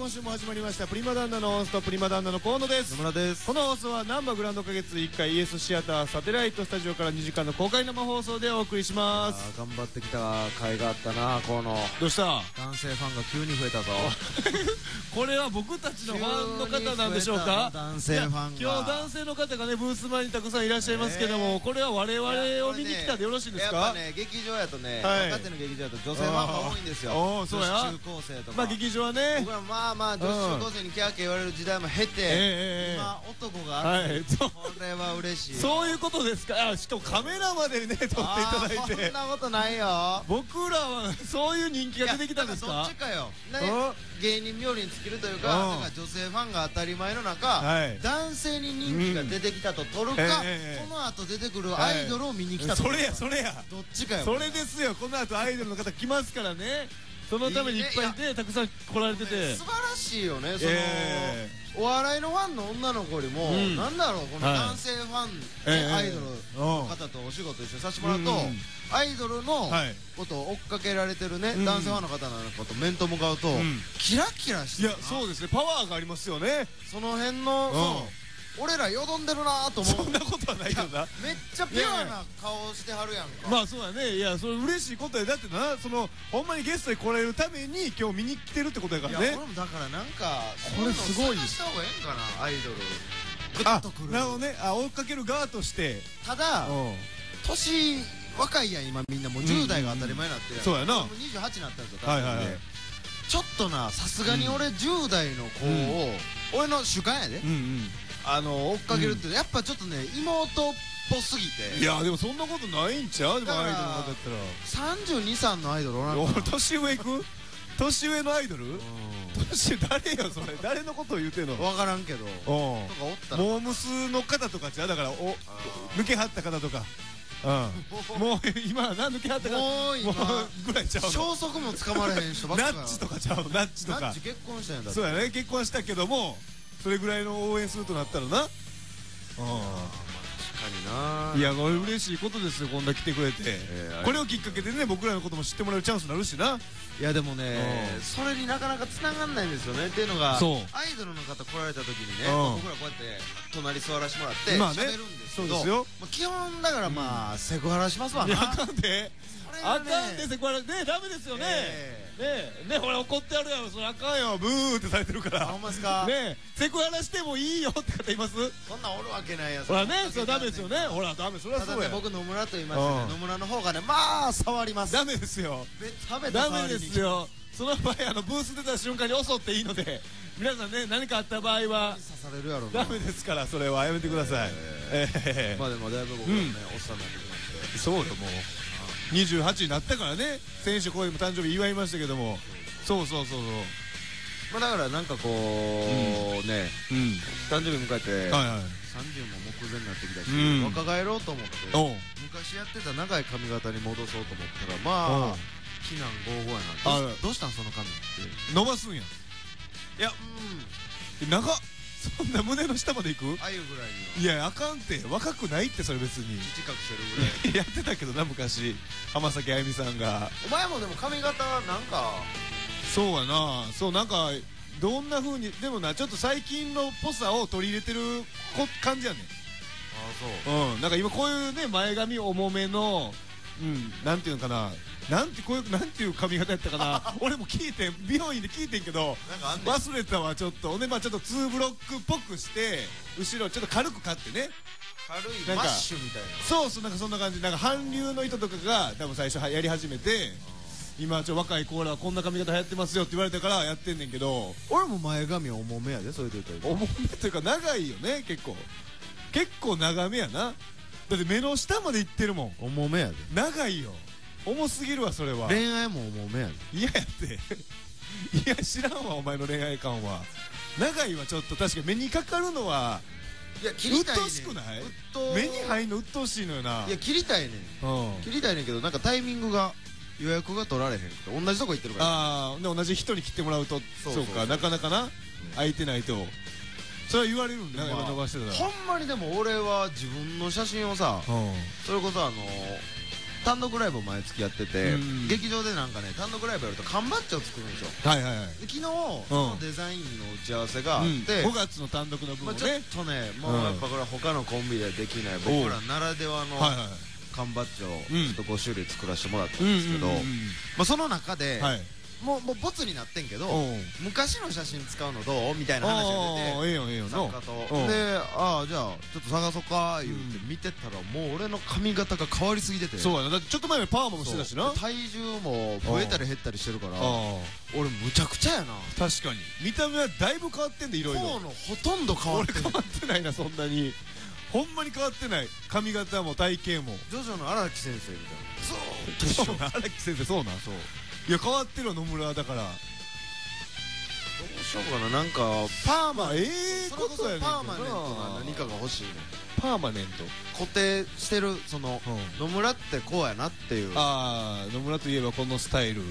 今週も始まりましたプリマ旦那のオンスト、プリマ旦那の河野です。 野村です。 この放送はナンバーグランド花月1回イエスシアターサテライトスタジオから2時間の公開生放送でお送りします。 頑張ってきた甲斐があったな。河野どうした？ 男性ファンが急に増えたぞ。 これは僕たちのファンの方なんでしょうか？ 男性ファンが今日男性の方がねブース前にたくさんいらっしゃいますけども、これは我々を見に来たでよろしいですか？ やっぱね、劇場やとね、若手の劇場やと女性ファンが多いんですよ。 おー、そうや。 女子中高生とか、 まあ劇場はね、 僕らまあ女子中高生にキャーキャー言われる時代も経て、今男が熱い。これは嬉しい。 そういうことですか？しかもカメラまでね撮っていただいて。 そんなことないよ。 僕らはそういう人気が出てきたんですか？ どっちかよ。芸人冥利に尽きるというか、女性ファンが当たり前の中、男性に人気が出てきたと取るか、この後出てくるアイドルを見に来たと。 それやどっちかよ。 それですよ。この後アイドルの方来ますからね。そのためにいっぱいでたくさん来られてて素晴らしいよね。そのお笑いのファンの女の子よりも、なんだろう、この男性ファンアイドルの方とお仕事一緒にさせてもらうと、アイドルのことを追っかけられてるね男性ファンの方のこと面と向かうとキラキラしてる。 いや、そうですね。パワーがありますよね。 その辺の俺らよどんでるなと思う。 そんなことはないけどな。 めっちゃピュアな顔してはるやんか。 まあそうだね。いや、それ嬉しいことや。だってな、そのほんまにゲストに来られるために今日見に来てるってことやからね。 いや、俺もだからなんかこれすごい。 探した方がええんかな、アイドル。グッとくる。 なるほどね。追っかける側として。 ただ年若いやん、今みんなもう10代が当たり前になってるやん。 そうやな。 28になったんですよ。はいはいはい。ちょっとな、さすがに俺10代の子を俺の主観やで追っかけるってやっぱちょっとね、妹っぽすぎて。 いや、でもそんなことないんちゃう？でもアイドルの方だったら 32、3のアイドルおらんか。 年上行く？年上のアイドル？誰よそれ？誰のことを言うてんの？ 分からんけど。とかおったらモームスの方とかちゃう？だから抜けはった方とか。もう今抜けはった方もう今ぐらいちゃうの？ 消息もつかまれへん人ばっかり。 ナッチとかちゃうの？ナッチとか。 ナッチ結婚したんやだ。 そうやね、結婚したけどもそれぐらいの応援するとなったらな。いや、これ嬉しいことですよ。こんな来てくれて、これをきっかけでね、僕らのことも知ってもらうチャンスになるしな。 いやでもね、それになかなか繋がんないんですよね。っていうのが、アイドルの方来られた時にね、僕らこうやって隣座らせてもらって喋るんですけど、基本だからまあセクハラしますわな。 あかんで、あかんで、セクハラね、ダメですよね。ね、ほら怒ってやるやろ。それあかんよ、ブーってされてるから。 ほんまですか？ ね、セクハラしてもいいよって方います？ そんなんおるわけないやつ。 ほらね、それダメですよね。ほらダメ、それはそうや。 僕野村と言いましてね、野村の方がね、まあ触ります。 ダメですよ。ダメですよ。その場合ブース出た瞬間に襲っていいので、皆さんね、何かあった場合は刺されるやろ。 ダメですから、それはやめてください。 まあでもだいぶ僕はね、おっさんになってきまして。 そうよ、もう28になったからね。先週ここでも誕生日祝いましたけども、そうまあだからなんかこうね、誕生日迎えて30も目前になってきたし、若返ろうと思って昔やってた長い髪型に戻そうと思ったら、まあ非難合々やな。どうしたんその髪って伸ばすんや。いや、長っ。そんな胸の下までいく？ あゆぐらいには。いや、あかんって。若くないって、それ別に。 父隠してるぐらい。 やってたけどな、昔。浜崎あゆみさんが。 お前もでも髪型なんか。 そうやな。そう、なんかどんな風にでもな、ちょっと最近のっぽさを取り入れてる感じやねん。そう。なんか今こういうね、前髪重めの、なんていうのかな、なんていう髪型やったかな。俺も聞いてん、美容院で聞いてんけど忘れたわ。ちょっとね、まあちょっと2ブロックっぽくして後ろちょっと軽く刈ってね、 軽いマッシュみたいな。 そう、なんかそんな感じ。なんか韓流の人とかが多分最初やり始めて、今若い子らはこんな髪型流行ってますよって言われたからやってんねんけど、 俺も前髪重めやで。それで言ったら重めというか長いよね。結構長めやな。だって目の下までいってるもん。 重めやで。 長いよ。重すぎるわ、それは。 恋愛も重めやで。 嫌やっていや、知らんわ、お前の恋愛観は。長いはちょっと確かに目にかかるのは、 いや、切りたいねん。 鬱陶しくない？目に入んの鬱陶しいのよな。 いや、切りたいねん。切りたいねんけど、なんかタイミングが予約が取られへんって。同じとこ行ってるから。 ああ、で同じ人に切ってもらうと、そうか、なかなかな、空いてないと。それは言われるんだよ、伸ばしてたら。 ほんまにでも俺は自分の写真をさ、それこそ単独ライブを毎月やってて、劇場でなんかね、単独ライブやると缶バッジを作るんですよ。 はいはいはい。 昨日、そのデザインの打ち合わせがあって、 5月の単独の部分ね。 ちょっとね、もうやっぱこれは他のコンビでできない僕らならではの缶バッジをちょっと5種類作らせてもらったんですけど、その中で、もうボツになってんけど、昔の写真使うのどうみたいな話が出て、作家とで、ああじゃあちょっと探そうか言って見てたら、もう俺の髪型が変わりすぎてて。 そうやな、だってちょっと前にパーマもしてたしな。 体重も増えたり減ったりしてるから、俺むちゃくちゃやな。 確かに見た目はだいぶ変わってんで、いろいろ。 ほとんど変わって俺変わってないな、そんなに。ほんまに変わってない。髪型も体型も。 ジョジョの荒木先生みたいな、 ずーっと一緒。荒木先生そうなん。そういや変わってるわ、野村だから。どうしようかな、なんかパーマ、 ことやねんけどな。 パーマネントな何かが欲しいね。 パーマネント固定してる、その野村ってこうやなっていう。 ああ、野村といえばこのスタイル、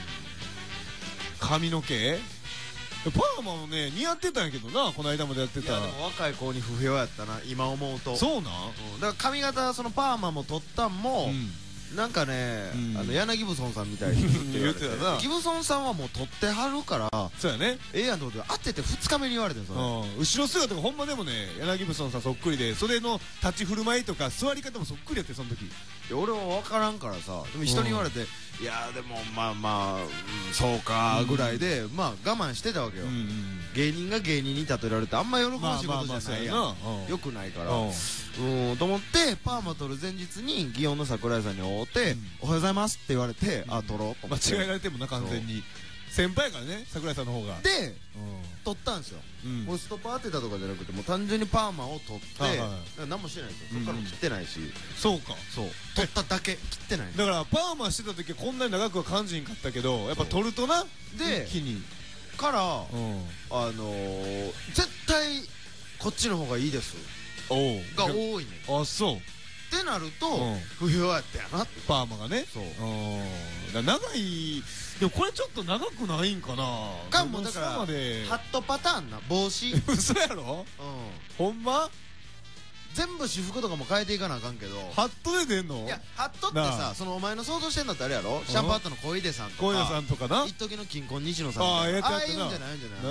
髪の毛パーマもね似合ってたんやけどな、この間までやってた。 いやでも若い子に不評やったな、今思うと。 そうなん、 だから髪型、そのパーマも取ったんも、なんかね、柳ギブソンさんみたいに言ってたな。 ギブソンさんはもう取ってはるから、 そうやね、 ええやんと思って当てて2日目に言われてるんですよ。 後ろ姿がほんまでもね、柳ギブソンさんそっくりで、それの立ち振る舞いとか座り方もそっくりやって、その時。 俺は分からんからさ、でも人に言われて、いやでもまあまあそうかぐらいで、まあ我慢してたわけよ。芸人が芸人に例えられてあんま喜ばしいことじゃないやん、よくないから、と思ってパーマ取る前日に祇園の桜井さんに会うて「おはようございます」って言われて、あ、取ろうと思って。 間違えられてもな、完全に先輩やからね、桜井さんの方が。 で取ったんですよ。もうストッパー当てたとかじゃなくて、もう単純にパーマを取って何もしてないですよ。そっからも切ってないし。 そうか、そう取っただけ、切ってない。 だからパーマしてた時はこんなに長くは感じんかったけど、やっぱ取るとな、 で一気にから絶対こっちの方がいいですが多いね。 あ、そうってなると不評やったやな、 パーマがね。そう長い。でもこれちょっと長くないんかな。 かも、だからハットパターンな、帽子嘘やろ。ほんま全部私服とかも変えていかなあかんけど。 ハットで出んの？ いや、ハットってさ、そのお前の想像してんのってあれやろ、シャンパーットの小出さんとか、 小出さんとかな、 一時の金婚西野さんとか、ああいうんじゃないんじゃない、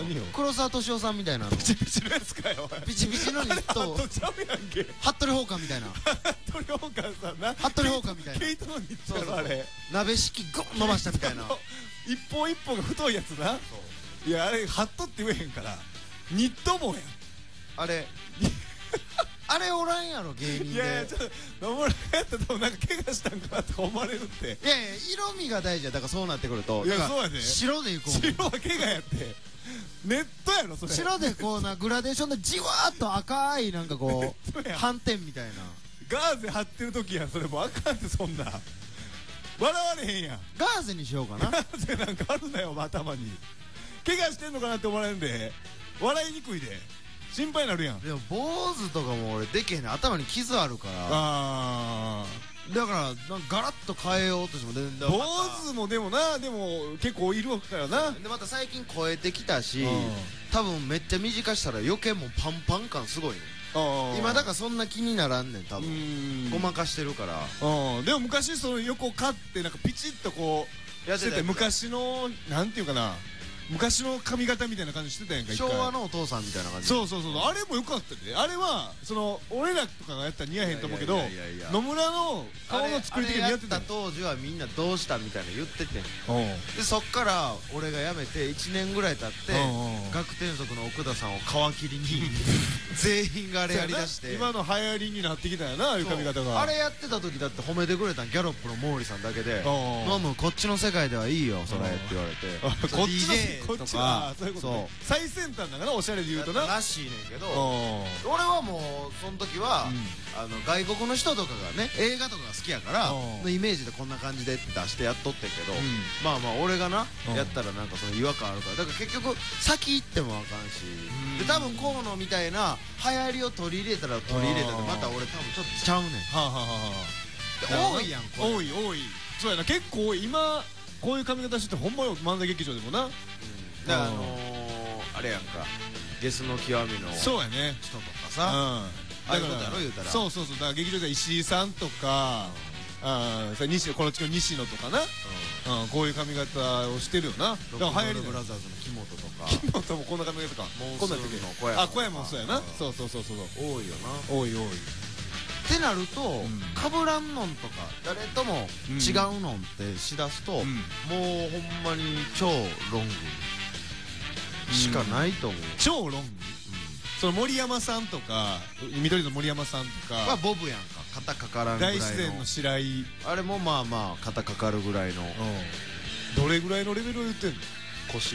何よ、 黒沢敏夫さんみたいな、 ピチピチのやつかよ、 ピチピチのニット、 ハットちゃうやんけ、 服部宝冠みたいな、 服部宝冠さんな、 服部宝冠みたいな、 毛糸のニットやろあれ、 鍋敷きゴン伸ばしたみたいな、 一本一本が太いやつな。いや、あれハットって言えへんからニット帽やんあれ。あれおらんやろ、芸人で。 いやいや、ちょっと野村がやったら多分なんか怪我したんかなとか思われるって。 いやいや、色味が大事や。だからそうなってくると、 いや、そうやね、 白でいこう。 白は怪我やって、ネットやろそれ。 白でこうな、グラデーションでじわーっと赤いなんかこう斑点みたいな。 ガーゼ貼ってる時やん、それもうあかんって、そんな笑われへんやん。 ガーゼにしようかな。 ガーゼなんかあるなよ、頭に。怪我してんのかなって思われるんで、笑いにくいで心配になるやん。 でも坊主とかも俺でけへんねん、頭に傷あるから。 ああ、だからなんかガラッと変えようとしても、 坊主もでもな、でも結構いるからな。 でまた最近超えてきたし、多分めっちゃ短したら余計もうパンパン感すごいね。今だからそんな気にならんねん、多分ごまかしてるから。 でも昔その横カッてなんかピチッとこうしてて、昔のなんていうかな、昔の髪型みたいな感じしてたやんか。 昭和のお父さんみたいな感じ。 そうそうそう、あれもよかったで。あれはその俺らとかがやったら似合えへんと思うけど、野村の顔の作り的に似合ってた。 当時はみんなどうしたみたいな言っててん。でそっから俺が辞めて1年ぐらい経って、学天族の奥田さんを皮切りに全員があれやりだして、 今の流行りになってきたよな、ああいう髪型が。 あれやってた時だって褒めてくれたんギャロップの毛利さんだけで「ノムこっちの世界ではいいよそれ」って言われて、 こっちのとか、 そういうことね、最先端だからおしゃれで言うとならしいねんけど、俺はもうその時は外国の人とかがね、映画とかが好きやからのイメージでこんな感じでって出してやっとってんけど、まあまあ俺がなやったらなんかその違和感あるから、だから結局先行ってもあかんし、で多分河野みたいな流行りを取り入れたら取り入れたで、また俺多分ちょっとちゃうねん。多いやん、 多い多い、そうやな、結構今こういう髪型しててほんまよ、漫才劇場でもな。 だからあれやんか、ゲスの極みの人とかさ、ああいうことやろ言うたら。 そうそうそう、だから劇場で石井さんとかこの地区の西野とかな、こういう髪型をしてるよな。だから流行りブラザーズの木本とか、 木本もこんな髪型か。 モンスーンの小山、 小山もそうやな。そう多いよな。 多い。 ってなると、かぶらんのんとか誰とも違うのんってしだすと、もうほんまに超ロングしかないと思う。 超ロング。その森山さんとか、緑の森山さんとかはボブやんか。肩かからんぐらいの。 大自然の白井。 あれもまあ肩かかるぐらいの。 どれぐらいのレベルを言ってんの？ 腰？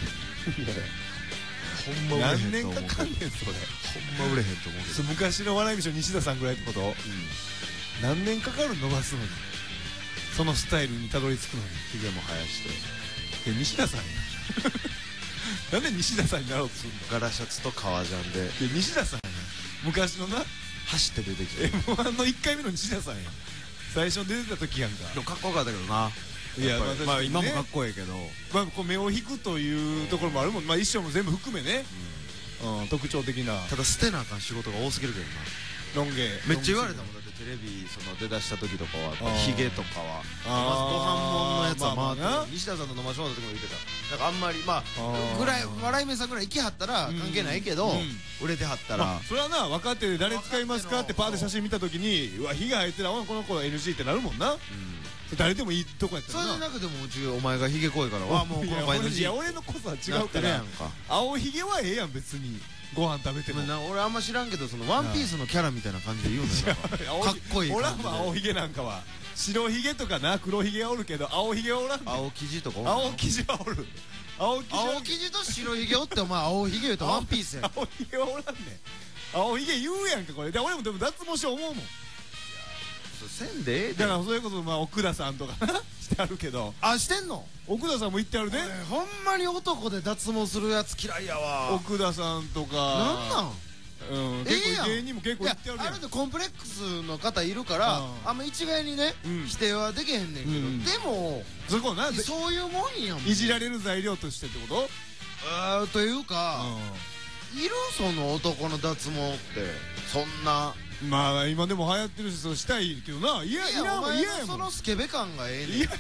ほんま何年かかんねんそれ。 ほんま売れへんと思うけど。 昔の笑い飯の西田さんぐらいってこと？何年かかる伸ばすのに、そのスタイルにたどり着くのに。 ひげも生やして。 西田さんや。なんで西田さんになろうとするの？ ガラシャツと革ジャンで。 西田さんや。昔のな、 走って出てきて。 M1 の1回目の西田さんや。最初出てた時やんか。 かっこよかったけどな。いや、まあ今もかっこいいけど、 まあこう目を引くというところもあるもん。まあ衣装も全部含めね、特徴的な。 ただ捨てなあかん仕事が多すぎるけどな。 ロン毛めっちゃ言われたもん。だってテレビ出だした時とかはヒゲとかはまずご飯もんのやつは回って西田さんと飲ましょうの時も言ってた。だからあんまりまあぐらい笑い目さんぐらい行きはったら関係ないけど、売れてはったらそれはな、分かってて誰使いますかってパーで写真見た時に、うわ火が入ってる、この子 NG ってなるもんな。誰でもいいとこやったらな。 それでなくてもうちお前がヒゲ濃いからわもうこの子 NG。 いや俺のこそは違うから。青ひげはええやん別に。ご飯食べても俺あんま知らんけど、そのワンピースのキャラみたいな感じで言うのよ。かっこいい感じで。 おらんわ青ひげなんかは。白ひげとかな黒ひげはおるけど青ひげはおらん。 青生地とかおる。 青生地はおる。 青生地と白ひげおってお前青ひげ言うとワンピースやん。 青ひげはおらんねん。青ひげ言うやんかこれで。俺もでも脱毛症思うもん。 せんでええで。 だからそれこそまあ奥田さんとかなしてあるけど。 あ、してんの？ 奥田さんも言ってあるで。 ほんまに男で脱毛するやつ嫌いやわ。 奥田さんとかなんなん？ 結構芸人も結構言ってあるやん。 あるでコンプレックスの方いるからあんま一概にね否定はできへんねんけど、でもそこなそういうもんやもん。 いじられる材料としてってこと？ というかいるその男の脱毛ってそんな。 まあ今でも流行ってるし、そうしたいけどな。いやお前のそのスケベ感がええねん。 嫌やって。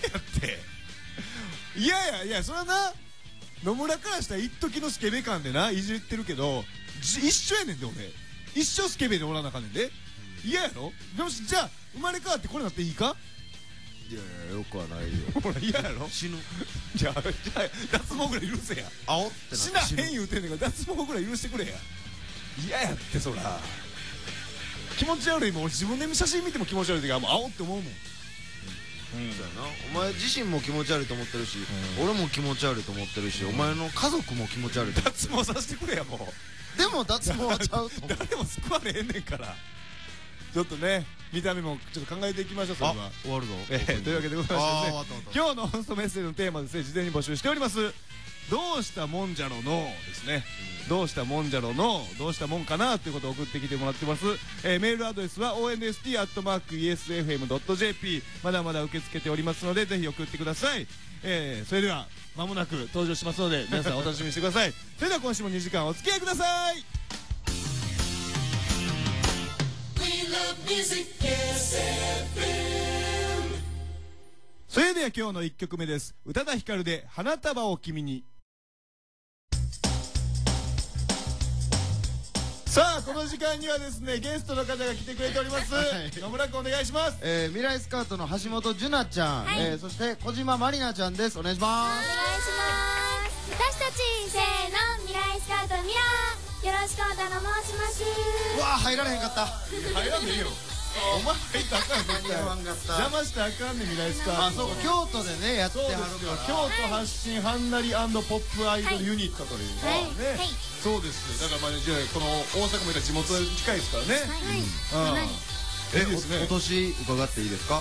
いやそれはな、野村からしたら一時のスケベ感でないじってるけど、一緒やねんで俺。一生スケベでおらなあかんねんで。嫌やろ？でもじゃあ生まれ変わってこれなっていいか？ いやいやよくはないよ。 ほら嫌やろ？ 死ぬ。 じゃあ脱毛ぐらい許せや。 青って死なへん言うてんねんから脱毛ぐらい許してくれや。嫌やってそら。気持ち悪いもん。自分で写真見ても気持ち悪い時はもう青って思うもん。 そうやな。お前自身も気持ち悪いと思ってるし、俺も気持ち悪いと思ってるし、お前の家族も気持ち悪いと思ってる。 脱毛させてくれやもう。 でも脱毛はちゃうと思う。 誰も救われへんねんから。ちょっとね、見た目もちょっと考えていきましょう。それは終わるぞ。 というわけでございましてですね、今日のホンストメッセージのテーマですね、事前に募集しております。どうしたもんじゃろのですね、どうしたもんじゃろのどうしたもんかなということを送ってきてもらってます。メールアドレスは onst@esfm.jp まだまだ受け付けておりますので、ぜひ送ってください。それでは間もなく登場しますので皆さんお楽しみにしてください。それでは今週も2時間お付き合いください。それでは今日の1曲目です。宇多田ヒカルで花束を君に。さあこの時間にはですねゲストの方が来てくれております。野村君お願いします。 未来スカートの橋本樹奈ちゃん、そして小島まりなちゃんです。お願いします。 お願いします。私たちせーの、未来スカートミラー、よろしくお頼申します。 うわー入られへんかった。 入らんでいいよ。お前入ったらあかんねん。邪魔したらあかんねん。未来スカート。 あ、そうか、京都でねやってはるから。 京都発信はんなり&ポップアイドルユニットというね。そうです。だからまあじゃあこの大阪もいた地元に近いですからね。 はい。 今年伺っていいですか？ はい、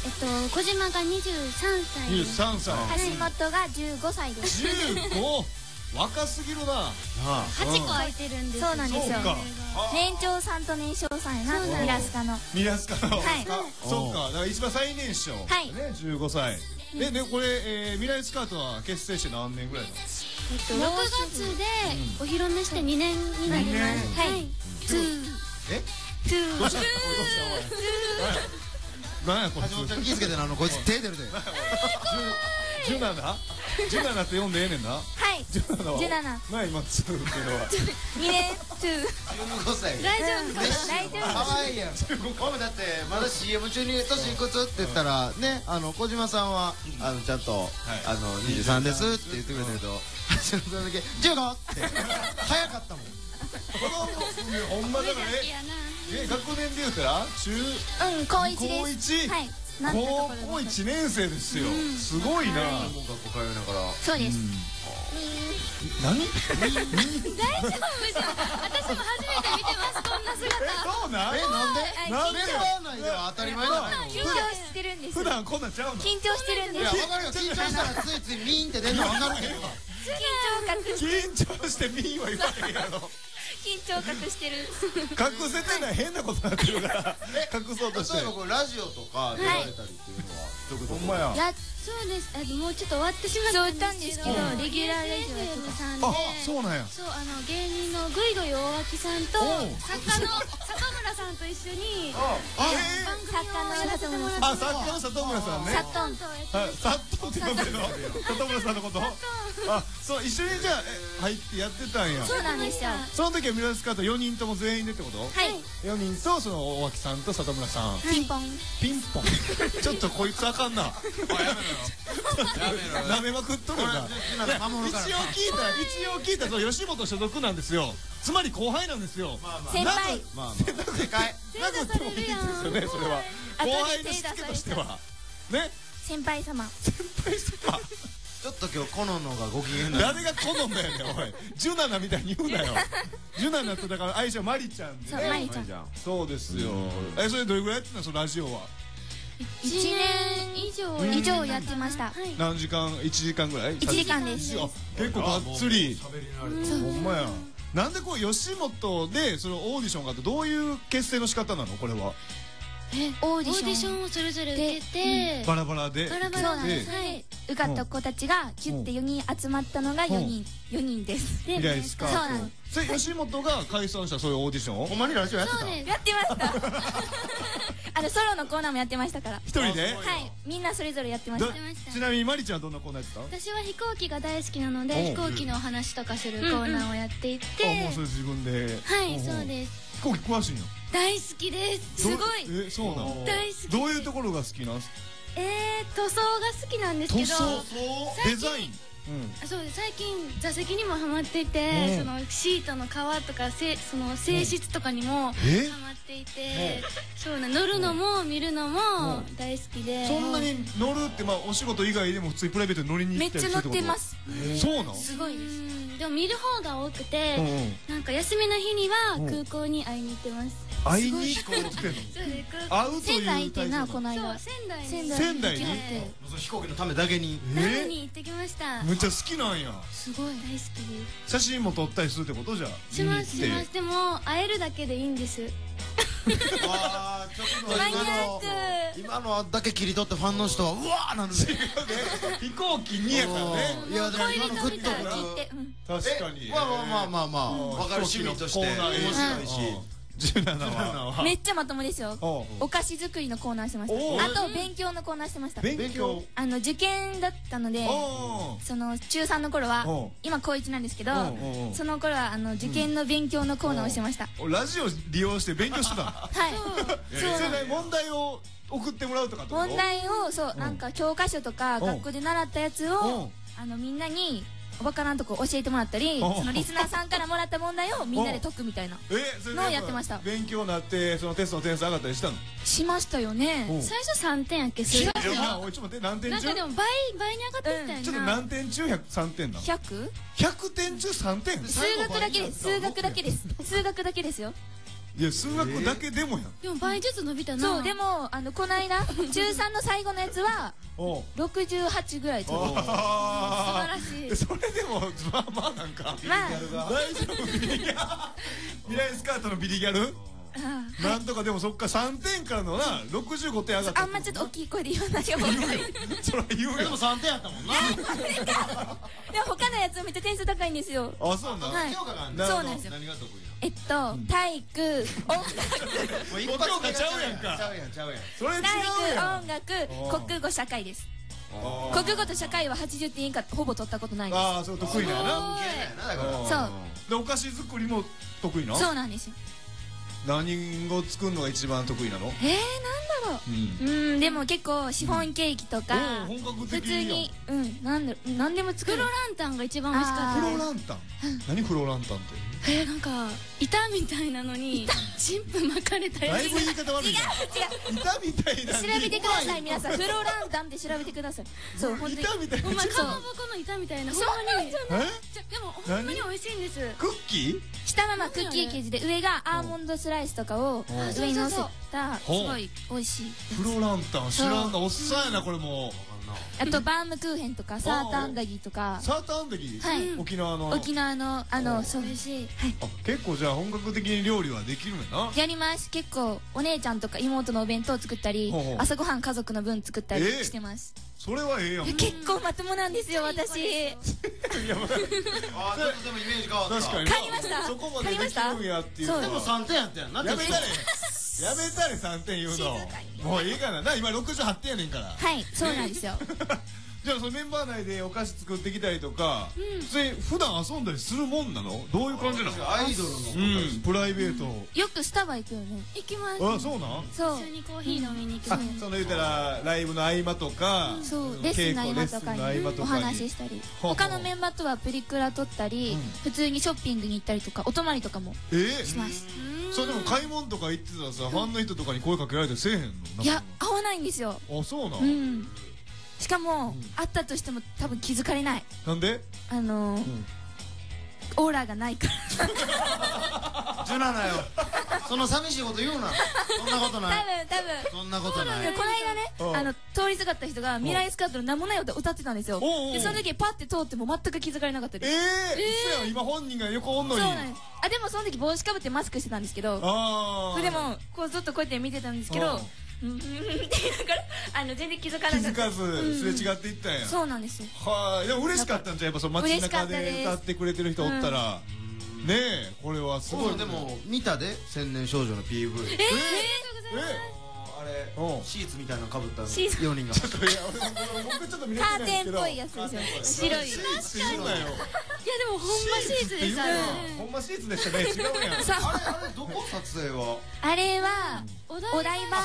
小島が23歳。 23歳。 橋本が15歳です。 15。若すぎるな。 8個空いてるんです。そうなんですよ。年長さんと年少さんやな、ミラスカの。 ミラスカの。 はい。 そうか。だから一番最年少。はい。ね、15歳。でこれ未来スカートは結成して何年ぐらいなの ？6月でお披露目して2年になります。はい。 どうした何やこいつ橋本ちゃん気ぃつけてな、こいつ手出るで。 17って読んでええねんな。 はい 17は 17 な今2っていうのは 2年2 15歳。 大丈夫大丈夫可愛いやん。お前だってまだ CM 中に年いくつって言ったらね、小島さんはちゃんと23ですって言ってくれたけど、橋本さんだけ15って早かったもん。 ほんまだから学年で言うたら高1です高 1？ はいなんてところ高校1年生ですよ。すごいな。 学校通いながら。 そうです何？ 大丈夫じゃん私も初めて見てますこんな姿そうなん？ なんで？ なんで？ メンバー内では当たり前じゃないの？ 緊張してるんです普段こんなんちゃうの？ 緊張してるんでいや、 すわかるよ。緊張したらついついミーンって出るのわかるけど。 緊張緊張してミーは言わへんやろ。 緊張隠してる隠せてない変なことになってるから隠そうとして。 例えばこれラジオとか出られたりっていうのはどこどこ？ ほんまや。 そうです。もうちょっと終わってしまったんですけど、レギュラーラジオやってたさんで、 あ、そうなんや。 そう芸人のぐいぐい大脇さんと作家の里村さんと一緒に作家の里村さんあ、作家の里村さんね。 サットンサットンって呼んでるの？里村さんのこと？あ、そう一緒にじゃあ入ってやってたんや。 そうなんですよその時はミラスカート4人とも全員でってこと？ はい 4人とその大脇さんと里村さん。 ピンポンピンポン。ちょっとこいつあかんな。舐めまくっとるな。一応聞いたそう吉本所属なんですよ。つまり後輩なんですよ。 先輩正解。 なくてもいいですよね、それは。後輩のしつけとしては。ね。 先輩様先輩様。 ちょっと今日コノのがご機嫌な。 誰が好んだよね、おい。ジュナナみたいに言うなよ。ジュナナとだから相性マリちゃんでそうマリちゃんそうですよ。それどれぐらいやってたのそのラジオは？ 1年以上やってました何時間1時間ぐらい 1時間です結構がっつりほんまやなんでこう吉本でそのオーディションがあってどういう結成の仕方なのこれはオーディションオーディションをそれぞれ受けて、 バラバラでバラバそうラで、 なんですはい、 受かった子たちがキュッて4人集まったのが4人ですミライスカそうなーのトそれ吉本が解散したそういうオーディションをほんまにラジオやってた？ そうですやってましたソロのコーナーもやってましたから一人ではいみんなそれぞれやってましたちなみにマリちゃんはどんなコーナーやってた？ 私は飛行機が大好きなのでおう飛行機のお話とかするコーナーをやっていて、 あもうそれ自分ではいそうです飛行機詳しいの大好きですすごいそうなの大好きどういうところが好きなんす塗装が好きなんですけど塗装デザインそうです最近座席にもハマっていてそのシートの革とかその性質とかにもハマっていてそうな乗るのも見るのも大好きでそんなに乗るってまあお仕事以外でも普通にプライベートで乗りにめっちゃ行ったりするってこと乗ってますそうなんすごいですでも見る方が多くてなんか休みの日には空港に会いに行ってます会いに行こうってのそうです会うと仙台いう行ってなこのそう間仙台に仙台に飛行機のためだけに。 奈良に行ってきましためっちゃ好きなんやすごい大好きです写真も撮ったりするってことじゃしますし見に行ってますでも会えるだけでいいんですわーちょっとマニアック今のだけ切り取ってファンの人はうわーなんで。 飛行機にやからねいやでも今のグッとくる。 確かにまあ分かる趣味として面白いし。 17はめっちゃまともですよおお菓子作りのコーナーしてましたあと勉強のコーナーしてました勉強受験だったのでその中3の頃は今高1なんですけどその頃は受験の勉強のコーナーをしてましたラジオ利用して勉強してたはいそれ問題を送ってもらうとかってこと問題をそうなんか教科書とか学校で習ったやつをみんなにわからんとこ教えてもらったりそのリスナーさんからもらった問題をみんなで解くみたいなそれのをやってました勉強になってそのテストの点数上がったりしたのしましたよね最初3点やっけ数学いやおいちょっと待って何点中なんかでも倍に上がってきたよなちょっと何点中3点なの 100? 100点中3点数学だけです数学だけです数学だけですよいや数学だけでもやんでも倍ずつ伸びたなそうでもこの間中3の最後のやつは68ぐらい取る素晴らしいそれでもまあなんかまあ大丈夫ビリギャルミライスカートのビリギャルなんとかでもそっから3点からのな65点上がった。 あんまちょっと大きい声で言わないよ。 そら言うよ。 でも3点やったもんな。 でも他のやつめっちゃ点数高いんですよ。 あ、そうなん。 はい。 評価があんねん。 そうなんですよ。 何が得意なの？ 体育、音楽、 もう一発評価ちゃうやんか。 ちゃうやんちゃうやん。 それ違う体育、 やん。 音楽、国語、社会です。国語と社会は80点以下ほぼ取ったことないです。 ああ、そう得意なんやな。 文系なんやなだから。 そうでお菓子作りも得意な。 そうなんですよ。 何を作るのが一番得意なの？ なんだろう。でも結構シフォンケーキとか本格普通的に何でも作る。 黒ランタンが一番美味しかったフロランタン。何フロランタンって？ なんか板みたいなのにチンプ巻かれたやつ。 だいぶ言い方悪いな。 違う。 板みたいな。 調べてください皆さん。フロランタンって調べてください。そう本当に。 板みたいな。 お前かまぼこの板みたいな。ほんまに。でもほんまに美味しいんです。 クッキー？ 下はクッキー生地で上がアーモンドスライスとかを上に乗せたすごい美味しい。 フロランタン知らんな。おっさんやなこれも。 あとバームクーヘンとかサーターアンダギーとか。 サーターアンダギー？ はい。 沖縄のそう美味しい。はい。 結構じゃあ本格的に料理はできるんやな。 やります。結構お姉ちゃんとか妹のお弁当作ったり朝ごはん家族の分作ったりしてます。 それはええやん。 結構まともなんですよ私。 やばい。 ちょっとでもイメージ変わった。 確かに。 買いました。 そこまでできるんやっていう。でも3点やったやんな。 やめたれ3点言うの。もういいかな。今68点やねんから。 はい、そうなんですよ。 じゃあそのメンバー内でお菓子作ってきたりとか、普段遊んだりするもんなの？どういう感じなの？ アイドルのプライベート。 よくスタバ行くよね。 行きます。 あ、そうなん？ そう。 一緒にコーヒー飲みに行きます。 その言うたらライブの合間とか、 そうレッスンの合間とかにお話ししたり、他のメンバーとはプリクラ撮ったり、普通にショッピングに行ったりとか、お泊まりとかもします。 そうでも買い物とか行ってたらさ、ファンの人とかに声かけられてせえへんの？ いや、会わないんですよ。 あ、そうなん？ しかも会ったとしても多分気づかれない。 なんで？ オーラがないからジュナナよ。その寂しいこと言うな。そんなことない。 多分そんなことない。 この間ね通りすがった人が未来スカートの「なんもないよ」って歌ってたんですよ。でその時パッて通っても全く気づかれなかったです。 嘘やん。今本人が横おんのに。 そうなんです。でもその時帽子かぶってマスクしてたんですけど、でもこうずっとこうやって見てたんですけど、って言いながら全然気づかなかった。 気づかずすれ違っていったんや。 そうなんですよ。 はい。でも嬉しかったんじゃやっぱその街中で歌ってくれてる人おったらねえ、これはすごい。 でも見たで千年少女の PV。あれシーツみたいなのかぶった4人が。 ちょっと僕ちょっと見れてカーテンっぽないんですけど。 いやつですよね。白い。 確かに。いやでもほんまシーツでしたね。 ほんまシーツでしたね。違うやん。 あれどこ撮影は？ あれはお台場。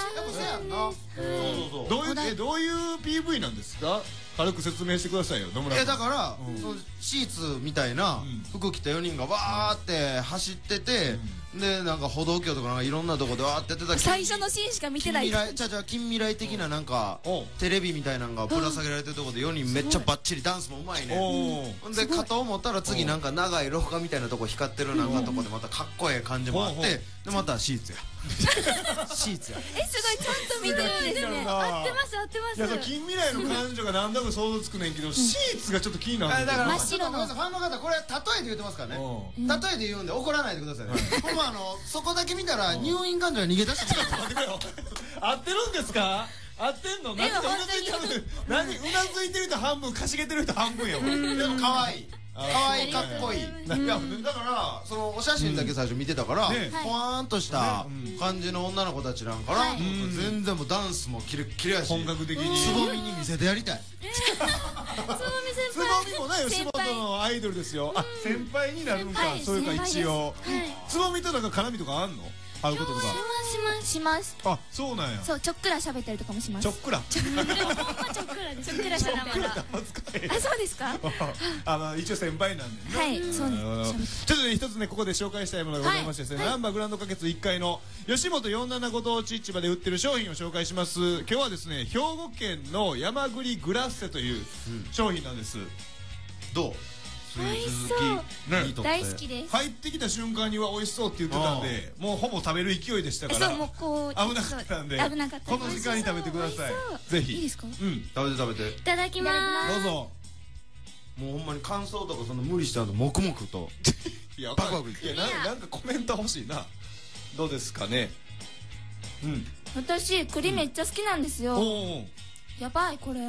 どういう PV なんですか？軽く説明してくださいよ、野村君。 だからシーツみたいな服着た4人がわーって走ってて、でなんか歩道橋とかなんかいろんなとこでわーってやってた。 最初のシーンしか見てない。 近未来的ななんかテレビみたいなのがぶら下げられてるとこで4人めっちゃバッチリダンスもうまいね。ほんでかと思ったら次なんか長い廊下みたいなとこ光ってるなんかとこでまたかっこええ感じもあって、でまたシーツや。シーツや。 すごいちゃんと見てるんですね。 合ってます合ってます。 いや近未来の彼女がなんだか想像つくねんけど、シーツがちょっと気になる。 真っ白の。ファンの方これ例えで言ってますからね。例えで言うんで怒らないでくださいね。ほんまそこだけ見たら入院患者が逃げ出した。 合ってるんですか？合ってんの？何うなずいてる人半分、かしげてる人半分よ。 でも可愛い。可愛いかっこいい。だからそのお写真だけ最初見てたからポワーンとした感じの女の子たちなんかな。全然もうダンスもキレッキレやし、 本格的につぼみに見せてやりたい。 つぼみもね吉本のアイドルですよ。あ、先輩になるんか。そういうか一応つぼみとなんか絡みとかあんの？会うこととかします。 あ、そうなんや。 そう、ちょっくら喋ったりとかもします。 ちょっくら。 ちょっくらです。ちょっくらしたらまだ。 あ、そうですか。 一応先輩なんでね。 はい、そうです。 ちょっとね一つねここで紹介したいものがございましてですね、ナンバーグランド花月1階の吉本47ご当地市場で売ってる商品を紹介します。今日はですね兵庫県の山栗グラッセという商品なんです。どう？ 美味しそう。大好きです。 入ってきた瞬間には美味しそうって言ってたんで、もうほぼ食べる勢いでしたから、 そうもうこう危なかったんで、この時間に食べてください。ぜひ。 いいですか？ 食べて。 いただきます。 どうぞ。 もうほんまに感想とかその無理して黙々と。 いや、バクバクいって。なんかコメント欲しいな。 どうですかね。 私栗めっちゃ好きなんですよ。やばいこれ。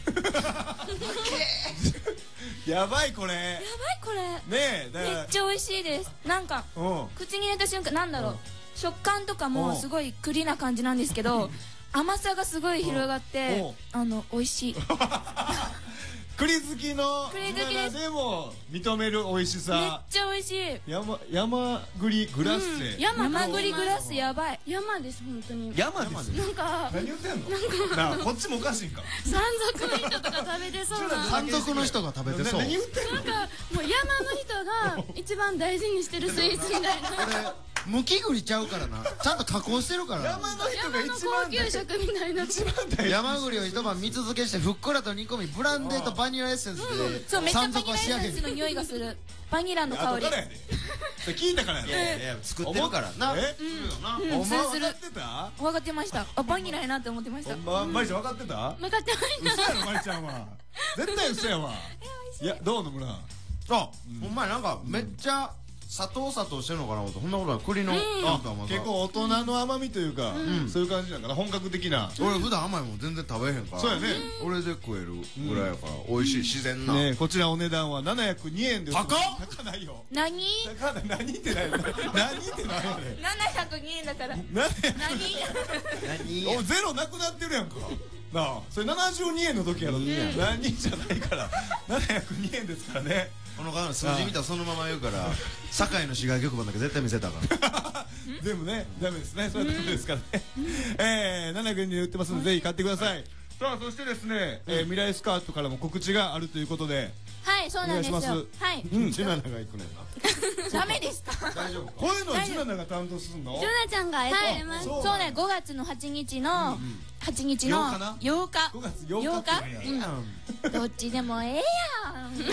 やばいこれ。 やばいこれ。 ねえ、 めっちゃ美味しいです。なんか口に入れた瞬間なんだろう、食感とかもすごい栗な感じなんですけど、甘さがすごい広がって美味しい。 栗好きの皆でも認める美味しさ。 めっちゃ美味しい。 山栗グラッセ。 山栗グラッセやばい。 山です本当に。 山です。 なんか何言ってんの。なあこっちもおかしいんか。 山賊の人とか食べてそうな。 山賊の人が食べてそう。 何言ってんの。 なんかもう山の人が一番大事にしてるスイーツみたいな。 むき栗ちゃうからな。ちゃんと加工してるから。 山の人が一高級食みたいな。 山栗を一晩蜜漬けしてふっくらと煮込み、ブランデーとバニラエッセンスそう、めでっちゃバニ山賊は仕上げるラエッセンスの匂いがする。バニラの香り。 後からやで。それ聞いたからやで。 いや作ってるからな。 お前分かってた？ 分かってました。あ、バニラやなって思ってました。 マリちゃん分かってた？ 分かってました。 嘘やろマリちゃんは。絶対嘘やわ。いやどう野村。 あ、お前なんかめっちゃ砂糖してるのかなと。そんなことない。栗のなんか甘さ。 結構大人の甘みというか、そういう感じなんかな。本格的な。 俺普段甘いもん全然食べへんから。 そうやね。 俺で食えるぐらいやから美味しい自然な。 ね、こちらお値段は702円です。 高っ。 高ないよ。 何？ 高ない。何ってない。何ってないよね。 702円だから。 何？ 何？ おゼロなくなってるやんか。なあ、それ72円の時やろ。何じゃないから702円ですからね。 この数字見たらそのまま言うから、堺の市外局番だけ絶対見せたから。 全部ね、ダメですね。そういうことですからね。700円で売ってますのでぜひ買ってください。さあそしてですね、未来スカートからも告知があるということで。 はい、そうなんですよ。はい。 ジュナナが行くねんダメですか？ 大丈夫。こういうのジュナナが担当するの？ ジュナちゃんがやってます。 そうね、5月の8日の8日の8日。 5月8日。 どっちでもええやん。 もう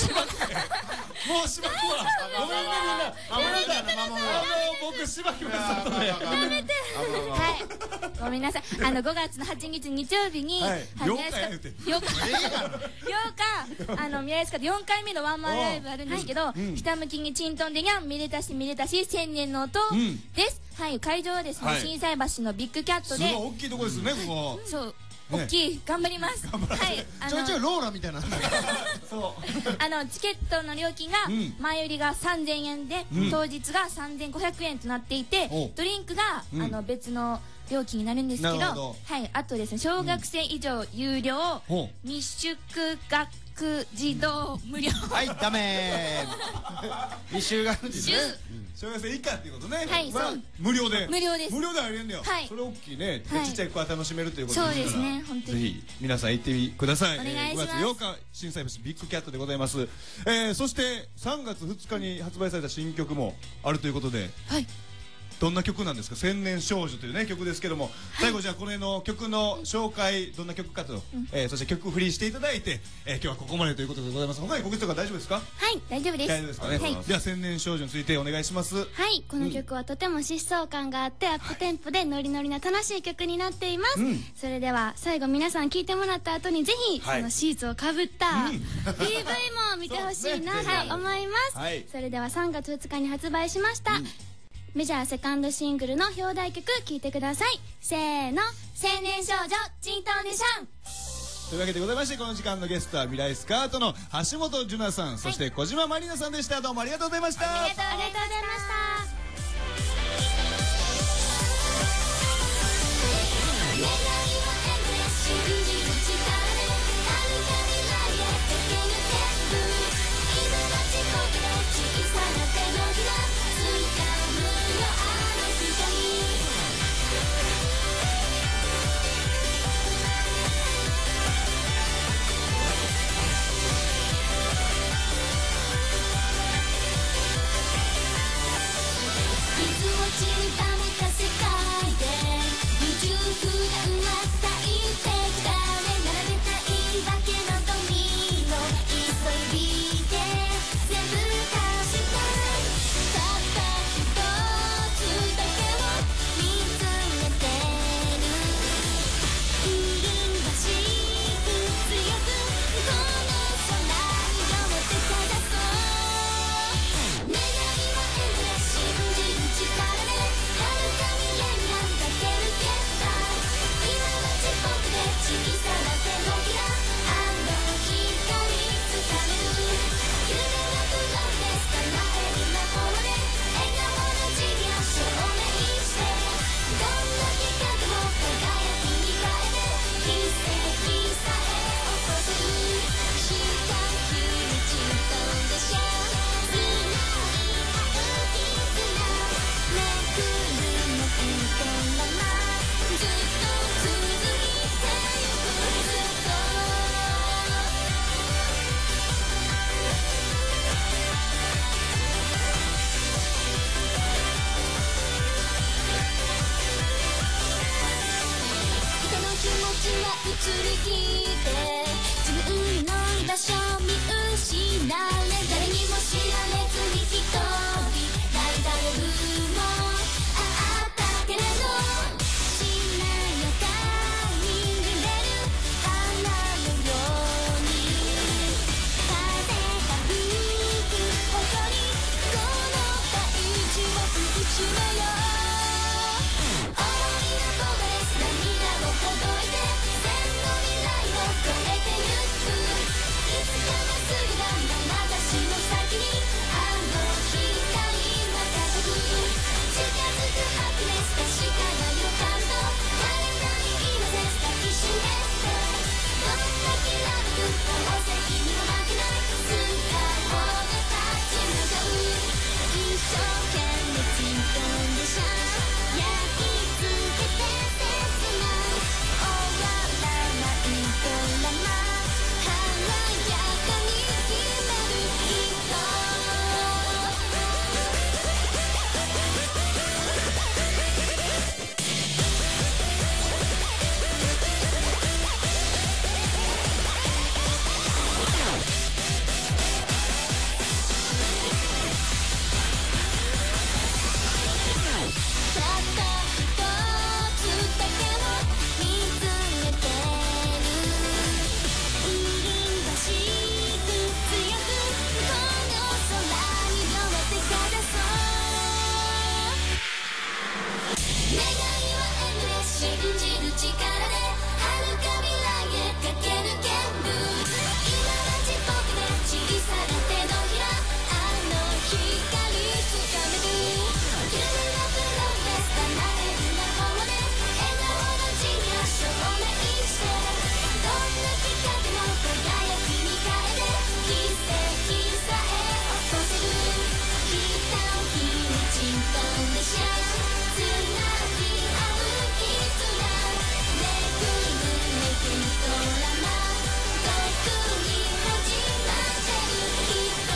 しばくわ。ごめんねみんな。僕しばきます後で。 やめて。はい。ごめんなさい。5月の8日日曜日に 8 日宮安カで4回目のワンマンライブあるんですけど、ひたむきにちんとんでにゃんめでたし千年の音です。はい、会場はですね心斎橋のビッグキャットで。 すごい大きいとこですねここ。 そう。大きい、頑張ります。はい、 ちょいちょいローラみたいな。 そう。チケットの料金が前売りが3000円で当日が3500円となっていて、ドリンクが別の料金になるんですけど、はい、あとですね小学生以上有料未宿学児童無料。 はい、ダメー。未就学児ね。 小学生以下っていうことね。 はい、そう。 無料で。 無料です。 無料でありえんだよ。 はい。 それ大きいね。ちっちゃい子は楽しめるということですから。そうですね、本当に。 ぜひ皆さん行ってください。 お願いします。 5月8日心斎橋ビッグキャットでございます。そして3月2日に発売された新曲もあるということで。はい。どんな曲なんですか？千年少女というね曲ですけども、最後じゃあこれの曲の紹介どんな曲かと、そして曲振りしていただいて、今日はここまでということでございます。他に告知とか大丈夫ですか？ はい、大丈夫です。 大丈夫ですかね。では千年少女についてお願いします。 はい、この曲はとても疾走感があってアップテンポでノリノリな楽しい曲になっています。それでは最後皆さん聴いてもらった後にぜひそのシーツをかぶった PV も見てほしいなと思います。それでは3月2日に発売しましたメジャーセカンドシングルの表題曲聴いてください。せーの、青年少女チントンでシャン。 というわけでございまして、この時間のゲストは未来スカートの橋本樹奈さん、そして小島まりなさんでした。どうもありがとうございました。 ありがとうございました。 移り気で自分の居場所見失われ誰にも知られずに一人泣いた夜もあったけれどしなやかに揺れる花のように風が吹くほどにこの大地を打ちめよう思いのこぼれす涙をほどいて線の未来を越えてゆくいつかまっすぐだまた私の先にあの光が高く近づくハピネス確かな予感と体に今絶対一瞬でどんなきらめく宝石にも負けないスカイほど立ち向かう一生懸命ついたんでしょ焼き付けて切ない終わらないドラマ華やかに決める人たった一つだけを見つめてる凛々しく強くこの空に乗ってかざそう願いはエンドレス信じる力で遥か未来へ駆け抜ける今はちっぽけで小さな手のひらあの光つかめる夢のプロレス叶える魔法で笑顔の地に証明してどんなきっかけも輝きに変えて奇跡さえ起こせるひたをきにちんとんでしゃつなぎ合う絆めくるめくドラマ特に始まってる人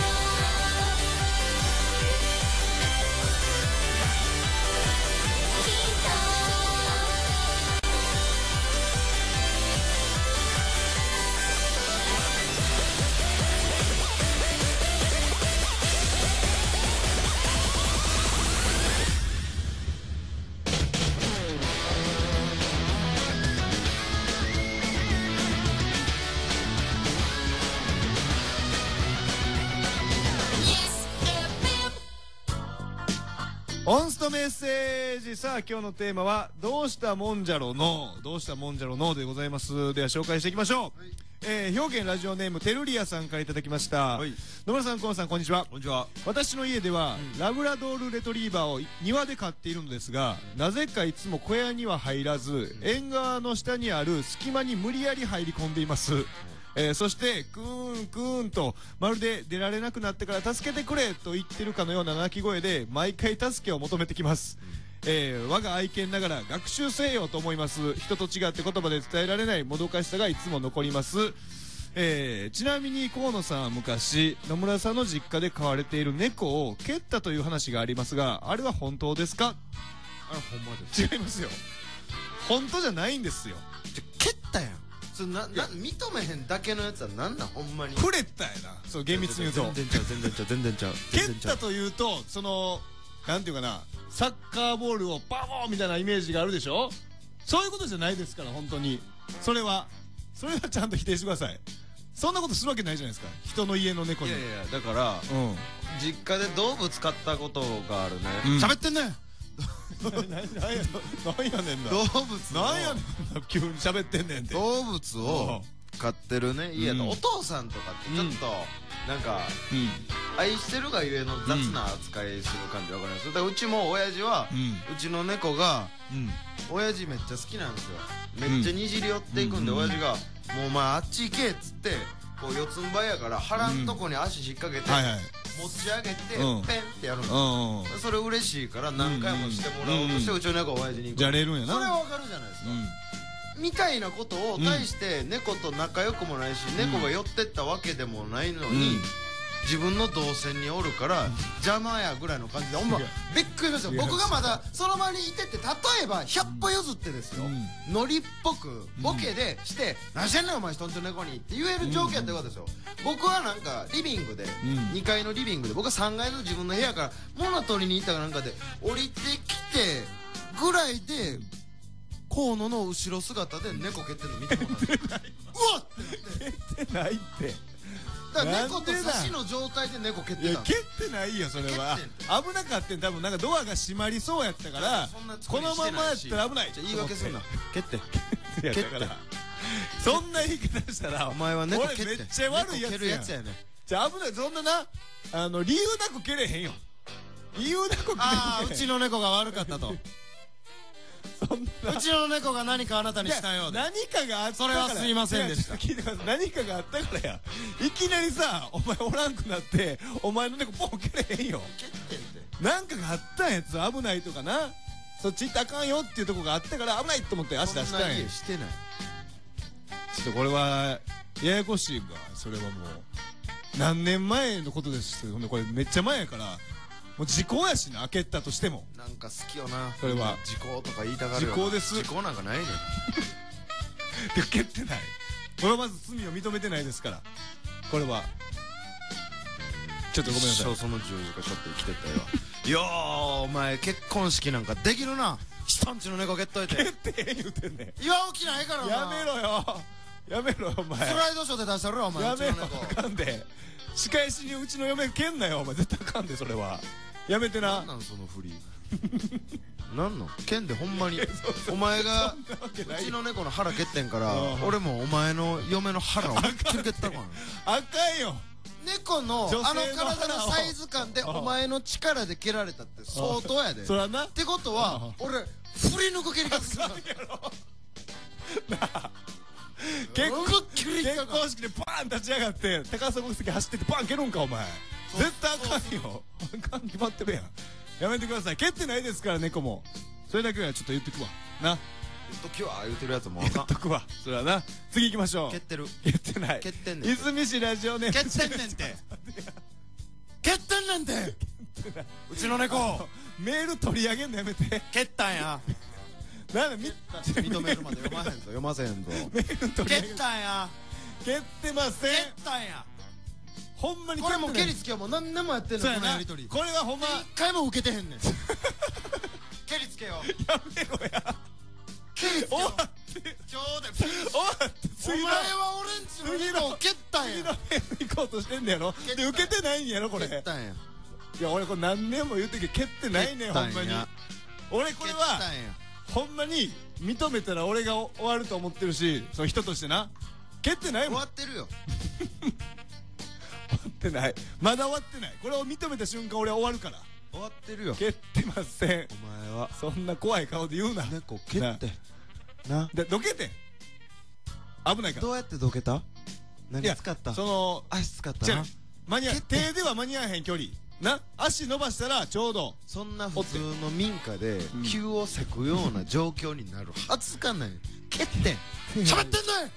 オンストメッセージ。さあ今日のテーマはどうしたもんじゃろのどうしたもんじゃろのでございます。では紹介していきましょう。兵庫県ラジオネームテルリアさんからいただきました。 はい、 野村さん、河野さん、こんにちは。 こんにちは。 私の家では、ラブラドールレトリーバーを庭で飼っているのですが、なぜかいつも小屋には入らず、縁側の下にある隙間に無理やり入り込んでいます。そしてクーンクーンとまるで出られなくなってから助けてくれと言ってるかのような鳴き声で毎回助けを求めてきます。我が愛犬ながら学習せよと思います。人と違って言葉で伝えられないもどかしさがいつも残ります。ちなみに河野さんは昔野村さんの実家で飼われている猫を蹴ったという話がありますが、あれは本当ですか？ あれほんまです。 違いますよ。本当じゃないんですよ。 蹴ったやん。認めへんだけのやつはなんなんほんまに。 触れたやな。そう厳密に言うと全然ちゃう。 蹴ったというとそのなんていうかな、サッカーボールをバボーンみたいなイメージがあるでしょ。そういうことじゃないですから本当に。それはちゃんと否定してください。そんなことするわけないじゃないですか、人の家の猫に。 いやだから、実家で動物飼ったことがあるね。 喋ってんねなんやねんな。 動物なんやねんな、急に喋ってんねんって。 動物を飼ってるね家のお父さんとかってちょっとなんか愛してるがゆえの雑な扱いする感じわかります？だからうちも親父はうちの猫が親父めっちゃ好きなんですよ。めっちゃにじり寄っていくんで親父が「もうお前あっち行け」っつってこう四つん這いやから腹んとこに足引っ掛けて持ち上げてペンってやるんですよ。それ嬉しいから何回もしてもらおうとしてうちの猫は親父に行く。 じゃれるんやな。 それはわかるじゃないですか。みたいなことを対して猫と仲良くもないし猫が寄ってったわけでもないのに自分の動線におるから邪魔やぐらいの感じで、ほんまびっくりしました。僕がまだその場にいてて、例えば100歩譲ってですよ、ノリっぽくボケでして「何してんねんお前人んちの猫に」って言える状況やったらよかったですよ。僕はなんかリビングで、2階のリビングで、僕は3階の自分の部屋から物取りに行ったかなんかで降りてきてぐらいで、河野の後ろ姿で猫蹴ってるの見てもらってうわっってなって蹴ってないって。 だから猫と差しの状態で猫蹴ってた。 いや蹴ってないよそれは。危なかったん。多分なんかドアが閉まりそうやったから、このままやったら危ない。 言い訳すんな。蹴って蹴ってから。そんな言い方したらお前は猫蹴って、 めっちゃ悪いやつやね。じゃあ危ない。そんなな理由なく蹴れへんよ。理由なく蹴れへん。 ああ、うちの猫が悪かったと。うちの猫が何かあなたにしたようで、 何かがあったから、 それはすいませんでした。 聞いてください。何かがあったからや。いきなりさ、お前おらんくなってお前の猫ポン蹴れへんよ。 蹴ってんて。 なんかがあったんやつ。危ないとかな、そっち行ったらあかんよっていうとこがあったから危ないと思って足出したんや。 してない。 ちょっとこれはややこしいが、それはもう何年前のことですけど、これめっちゃ前やから、もう時効やしな、開けたとしても。 なんか好きよなそれは。 時効とか言いたがるよな。 時効です。 時効なんかないねん。 で蹴ってない。これはまず罪を認めてないですから、これはちょっとごめんなさい。 一生その十字架しょって生きてったよ。いやー、お前結婚式なんかできるな。人んちの猫蹴っといて。 蹴ってへん言うてんねん。 祝う気ないからな。 やめろよ、やめろよお前。 スライドショーで出したろよお前。 やめろ、あかんで。仕返しにうちの嫁蹴んなよお前。絶対あかんでそれは。やめてな。 なんなんそのフリー。なんなん蹴んでほんまに。お前がうちの猫の腹蹴ってんから、俺もお前の嫁の腹を思いっきり蹴ったから。 あかんよ。 猫のあの体のサイズ感でお前の力で蹴られたって相当やで。 そらな。 ってことは俺振り抜く蹴り方するから。 結婚式でパーン立ち上がって高砂席走っててパン蹴るんかお前。絶対あかんよ。あかん決まってるやん。やめてください。蹴ってないですから猫も。それだけはちょっと言ってくわな。 言っときは言ってるやつも言っとくわ。それはな。次行きましょう。 蹴ってる。 蹴ってない。 蹴ってんねん。 泉市ラジオネーム。 蹴ってんねんて。蹴ってんねんて。うちの猫メール取り上げんのやめて。 蹴ったんや。 なんで認めるまで読まへんぞ。読ませへんぞ。 メール取り上げ。 蹴ったんや。 蹴ってません。 蹴ったんや。 ほんまにこれも蹴りつけはもう何年もやってんの。このやりとり。 これはほんま一回も受けてへんねん。蹴りつけよ。 やめろや。 蹴りつけよ。今日で終わってお前は俺んちの猫を蹴ったんや。 次のメール行こうとしてんねやろ。で受けてないんやろこれ。 蹴ったんや。 いや俺これ何年も言ってけど蹴ってないねんほんまに。俺これはほんまに認めたら俺が終わると思ってるし、その人としてな。蹴ってないもん。 終わってるよ。 終わってない。まだ終わってない。これを認めた瞬間俺は終わるから。 終わってるよ。 蹴ってません。 お前はそんな怖い顔で言うな。 猫蹴ってな。 でどけて。危ないから。 どうやってどけた？何使った？ その足使ったな。 手では間に合わへん距離な。足伸ばしたらちょうど。 そんな普通の民家で急をせくような状況になるはずかない。蹴ってん。喋ってんだよ。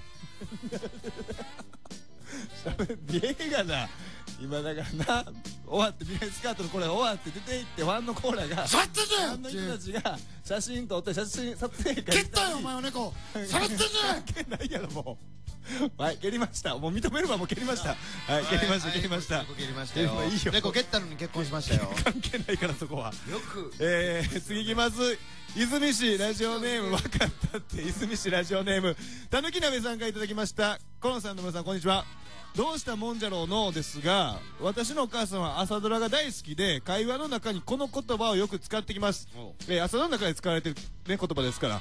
映画だ今だからな。終わってミライスカートのこれ終わって出て行ってファンのコーラが喋ってんだよ。 ファンの人たちが写真撮って撮影会蹴ったよお前の猫。喋ってんだよ。 蹴んないやろもう。はい蹴りました。もう認めるわ。もう蹴りました。はい蹴りました蹴りました。 蹴りましたよ。猫蹴ったのに結婚しましたよ。 関係ないからそこは。 よく次いきます。泉市ラジオネームわかったって泉市ラジオネームたぬき鍋さんからいただきました。コロンさんの皆さんこんにちは。どうしたもんじゃろうのですが、私のお母さんは朝ドラが大好きで会話の中にこの言葉をよく使ってきます。朝ドラの中で使われてる、ね、言葉ですから、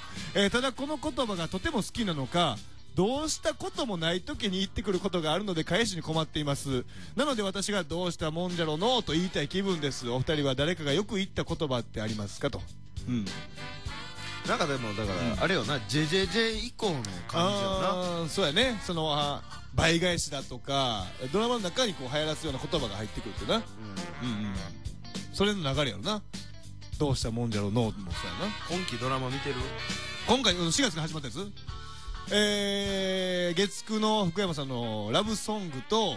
ただこの言葉がとても好きなのかどうしたこともない時に言ってくることがあるので返しに困っています。なので私がどうしたもんじゃろうのと言いたい気分です。お二人は誰かがよく言った言葉ってありますかと。 なんかでもだからあれよな、JJJ 以降の感じよな。 そうやね。その倍返しだとかドラマの中にこう流行らすような言葉が入ってくるってな。それの流れやろな。どうしたもんじゃろうのもそうやな。 今期ドラマ見てる？ 今回4月に始まったやつ。月9の福山さんのラブソングと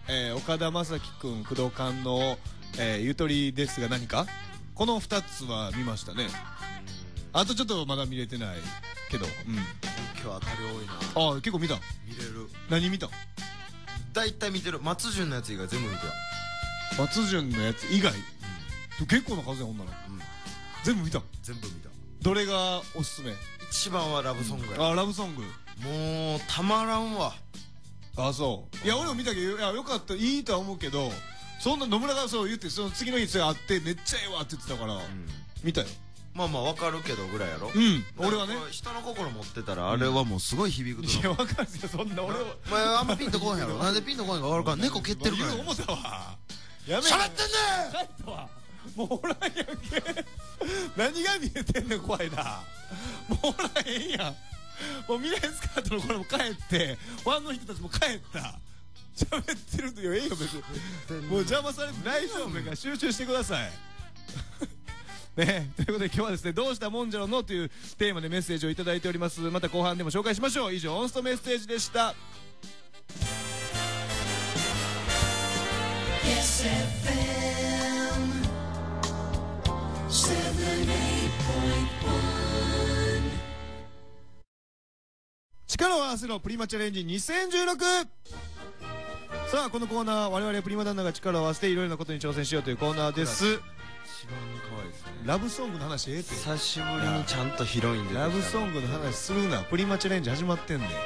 岡田将生君工藤館のゆとりですが何かこの2つは見ましたね。あとちょっとまだ見れてないけど、 今日当たり多いな。 あ、結構見た。 見れる。 何見た。 大体見てる。松潤のやつ以外全部見た。 松潤のやつ以外、結構な数やほんなら。全部見た。 全部見た。 どれがおすすめ。 一番はラブソングや。 あ、ラブソングもうたまらんわ。 あ、そう。いや俺も見たけど、いやよかった、いいとは思うけど、そんな野村がそう言って、その次の日会ってめっちゃええわって言ってたから見たよ。 まあまあわかるけどぐらいやろ。 俺はね、 人の心持ってたらあれはもうすごい響くと。 いやわかるよ、そんな俺は。 お前あんまピンとこへんやろ。なんでピンとこへんか分かるか。猫蹴ってるから。 思ったわ。やめしゃべってんね帰ったわ。もうおらんやんけ。何が見えてんねん、怖いな。もうおらへんやん。もう未来スカートの頃も帰って、ファンの人たちも帰った。喋ってるとよ、ええよ別に。もう邪魔されて大丈夫やから集中してください。ね、ということで今日はですね、どうしたもんじゃろのというテーマでメッセージをいただいております。また後半でも紹介しましょう。以上、オンストメッセージでした。力を合わせろプリマチャレンジ2016。さあこのコーナー、我々プリマ旦那が力を合わせていろいろなことに挑戦しようというコーナーです。 一番可愛いですね。 ラブソングの話ええって。 久しぶりにちゃんとヒロインでラブソングの話するな。プリマチャレンジ始まってんねん。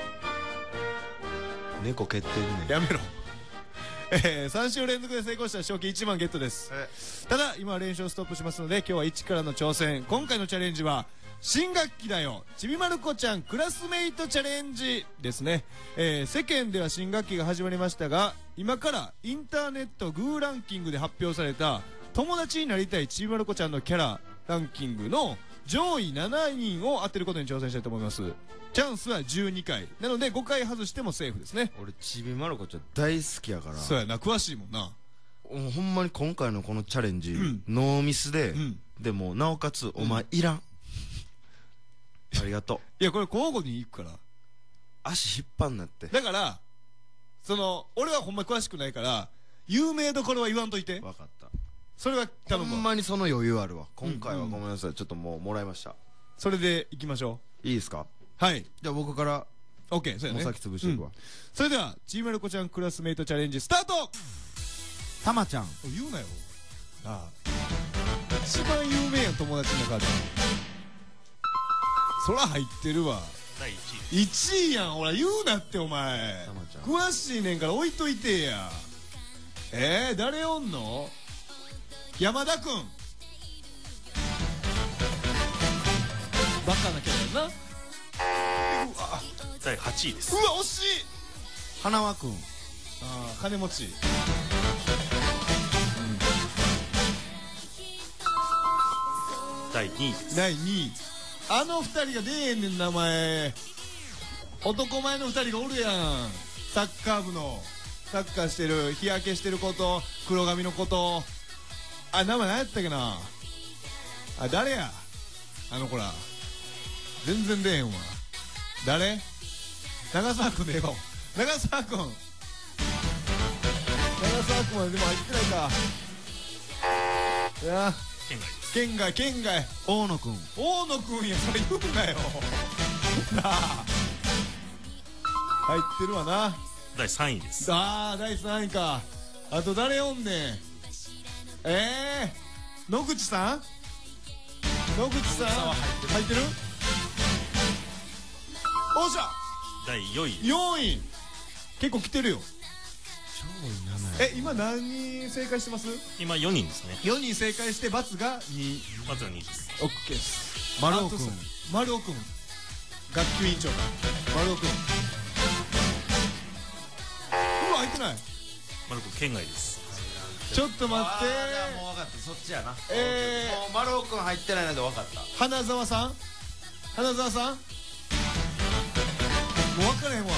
猫蹴ってるね。 やめろ。3週連続で成功したら賞金1万ゲットです。ただ今は練習をストップしますので、今日は1からの挑戦。今回のチャレンジは新学期だよちびまる子ちゃんクラスメイトチャレンジですね。世間では新学期が始まりましたが、今からインターネットグーランキングで発表された友達になりたいちびまる子ちゃんのキャラランキングの上位7人を当てることに挑戦したいと思います。チャンスは12回なので5回外してもセーフですね。 俺ちびまる子ちゃん大好きやから。 そうやな、詳しいもんな。 ほんまに今回のこのチャレンジ、ノーミスで、でもなおかつお前いらん。ありがとう。いやこれ交互にいくから足引っ張んなって。 だからその俺はほんま詳しくないから有名どころは言わんといて。 分かった。 それは頼むわ。 ほんまにその余裕あるわ。今回はごめんなさい、ちょっともうもらいました。 それでいきましょう。いいですか。 はい。 じゃあ僕から OK。 そうやね。 お先潰していくわ。 それではちびまる子ちゃんクラスメイトチャレンジスタート。 たまちゃん。 言うなよ。ああ一番有名やん友達の中で。そら入ってるわ。 第 1位やん。ほら言うなってお前。詳しいねんから置いといてや。誰おんの。山田くん。バカなキャラやな。 第8位です。 うわ惜しい。 花輪くん。 ああ金持ち。 第2位です。 第2位。あの2人が出えへんねん名前。男前の2人がおるやん。サッカー部のサッカーしてる日焼けしてる子と黒髪の子と、あ名前何やったっけな。あ誰やあの子ら。全然出えへんわ。誰。長澤君でええかも。長澤君はでも入ってないか。いや県外大野くん。 大野くんや。それ言うなよなあ。入ってるわな。 第3位です。 ああ第3位か。あと誰おんねん。野口さん。野口さん入ってる。おっしゃ。 第4位。 4位結構来てるよ。今何人正解してます。 今4人ですね。 4人正解して罰が2。 罰が2です。 OK です。 丸尾くん。 丸尾くん学級委員長か。丸尾くん。うわ入ってない。 丸尾くん県外です。 ちょっと待って。 もう分かった。そっちやな。もう丸尾くん入ってないので分かった。 花澤さん。花澤さんもう分からへんわ。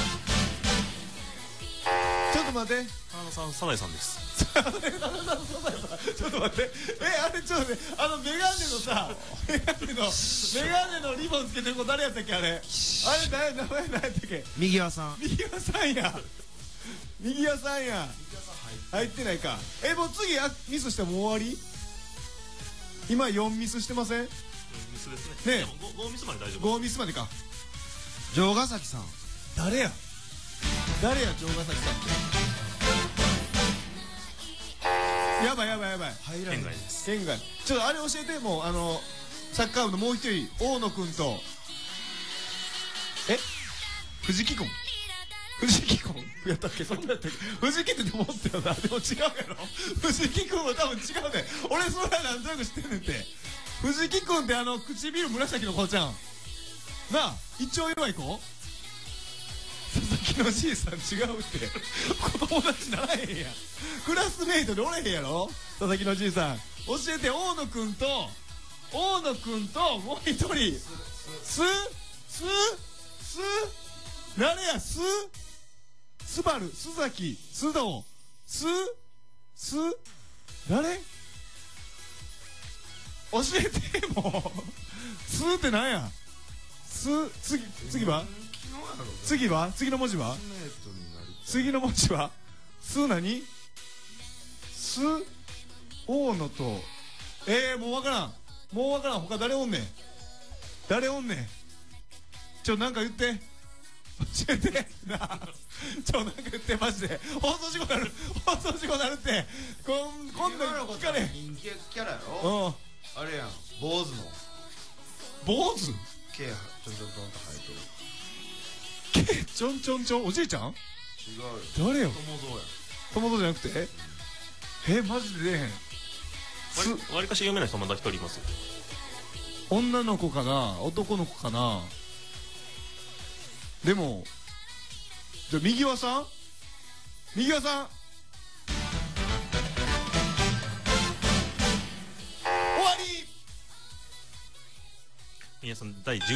ちょっと待って。 花澤さん、サザエさんです。 ちょっと待って。ちょっと待って。あれちょっとね、メガネのさ、メガネのリボンつけてる子誰やったっけあれ。あれ名前何やったっけ。 右輪さん。 右輪さんや。右輪さんや。 入ってないか。もう次ミスしても終わり？今4ミスしてません？ ミスですね。 ね 5ミスまで大丈夫。 5ミスまでか。 城ヶ崎さん。 誰や城ヶ崎さんって。やばい。 県外です。 県外。ちょっとあれ教えて。もうサッカー部のもう一人大野くんと藤木くんやったっけ？そんなやったっけ？藤木って思ったよな。でも違うやろ。藤木くんは多分違うね。俺それはなんとなく知ってんねんて。藤木くんって唇紫の子ちゃんなあ。一応弱い子。佐々木のじいさん違うって。子供たちならへんやん。クラスメイトでおれへんやろ佐々木のじいさん。教えて。大野くんともう一人誰や？スバル、須崎、須藤、誰？教えてもう。スってなんや？次は？次の文字は？次の文字は？ス何？ス大野ともうわからん。他誰おんねん。なんか言って。教えてなあ。なんか言ってマジで。放送事故なるって今度聞かれへん。 人気キャラやろ。あれやん、坊主の坊主毛ちょんちょんと生えてる。 毛ちょんおじいちゃん？違うよ。 誰よ？ 友蔵じゃなくて？マジで出えへん。 わりかし有名な人まだ一人いますよ。 女の子かな男の子かな。でもじゃあ右輪さん終わり。 皆さん第10位です。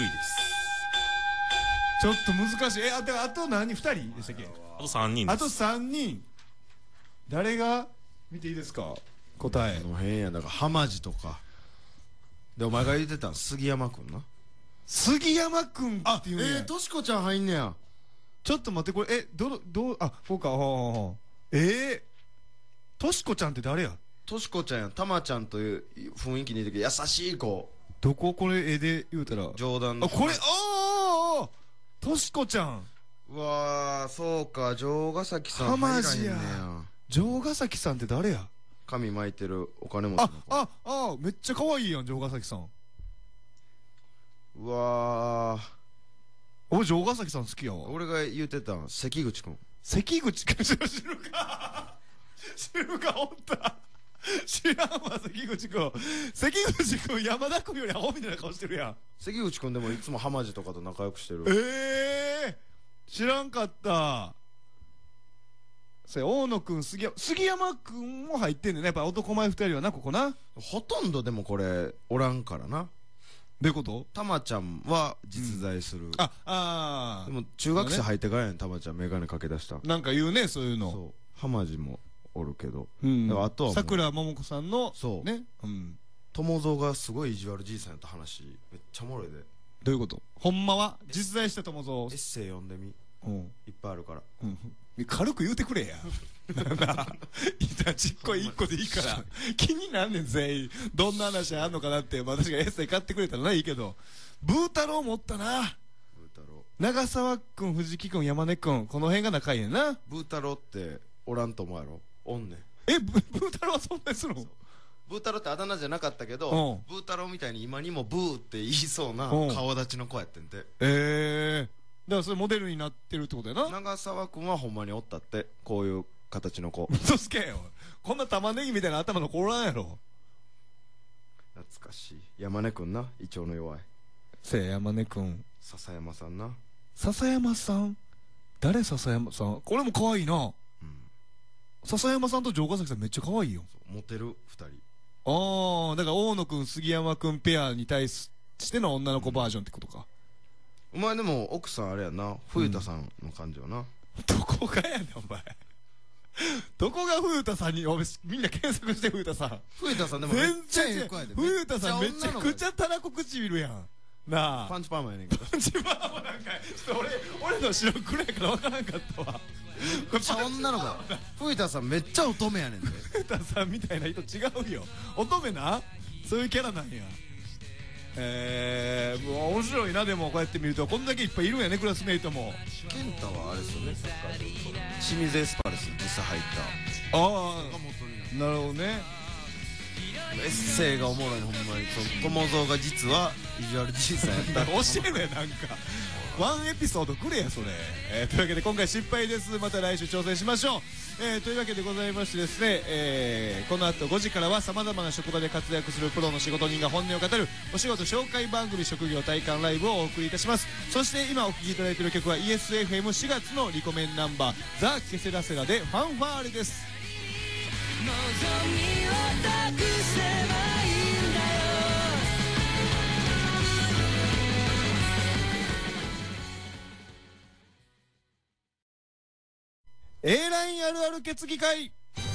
ちょっと難しい。あと何？2人でしたっけ？ あと3人です。 あと3人。誰が見ていいですか？答え。 この辺や。だから浜地とかで、お前が言ってた杉山くんな。 杉山くんっていうね。 としこちゃん入んねや。 ちょっと待って、これそうか。としこちゃんって誰や？ としこちゃんや。たまちゃんという雰囲気にいるけど優しい子。 どこ？これ絵で言うたら冗談の。 これとしこちゃん。 うわー、そうか。城ヶ崎さん入らへんねや。 城ヶ崎さんって誰や？ 髪巻いてるお金持ちの子。 めっちゃ可愛いやん城ヶ崎さん。 うわー、 俺城ヶ崎さん好きやわ。 俺が言うてた関口くん。 関口くん知るかおった。知らんわ。関口くん山田くんよりアホみたいな顔してるやん。 関口くんでもいつも浜地とかと仲良くしてる。 知らんかった。大野くん杉山くんも入ってんねんね。やっぱ男前2人はな。ここな。 ほとんどでもこれおらんからな。 どういうこと？ たまちゃんは実在する。でも中学生入ってからやん。たまちゃん眼鏡かけ出した。 なんか言うね、そういうの。 そう。浜地もおるけど。 だからあとはさくらももこさんのね。 友蔵がすごい意地悪じいさんやった話めっちゃおもろいで。 どういうこと？ほんまは実在した友蔵。 エッセイ読んでみ。いっぱいあるから。 軽く言うてくれや。ちっこい1個でいいから気になんねん。全員どんな話あんのかなって。私がエッセイ買ってくれたらいいけど。ブー太郎持ったな。長澤くん、藤木くん、山根くん、この辺が仲いいねんな。 ブー太郎っておらんと思うやろ。おんねん。 ブー太郎はそんなにするの？ ブー太郎ってあだ名じゃなかったけど、ブー太郎みたいに今にもブーって言いそうな顔立ちの子やってんて。 だからそれモデルになってるってことやな。 長澤くんはほんまにおったって。こういう形の子。 嘘つけよ。こんな玉ねぎみたいな頭の子おらんやろ。 懐かしい。山根くんな。胃腸の弱い。 山根くん。 笹山さんな。 笹山さん？誰？笹山さん。これも可愛いな。笹山さんと城ヶ崎さんめっちゃ可愛いよ。 モテる2人。 だから大野くん杉山くんペアに対しての女の子バージョンってことか。 お前でも奥さんあれやな。冬田さんの感じよな。 どこがやねんお前。どこが冬田さんに。みんな検索して冬田さん。 冬田さんでもめっちゃええ子やで。 冬田さんめちゃくちゃたらこ唇やん。 なあパンチパーマやねんけどパンチパーマなんかちょっと俺の白黒やから分からんかったわ。 めっちゃ女の子藤田さんめっちゃ乙女やねんで藤田さんみたいな人違うよ。乙女な、そういうキャラなんや。もう面白いな。でもこうやって見るとこんだけいっぱいいるんやね、クラスメイトも。 健太はあれですよね、サッカーで清水エスパルス実際入ったああ、なるほどね。 エッセイがおもろいのほんまに。友蔵が実は意地悪じいさんやった教えろや、なんかワンエピソードくれやそれ。というわけで今回失敗です。また来週挑戦しましょう。というわけでございましてですね、この後5時からはさまざまな職場で活躍するプロの仕事人が本音を語るお仕事紹介番組職業体感ライブをお送りいたします。そして今お聴きいただいている曲は ESFM4 月のリコメンナンバーザ・ケセラセラでファンファーレです。 望みを託せばいいんだよ。 A ラインあるある決議会。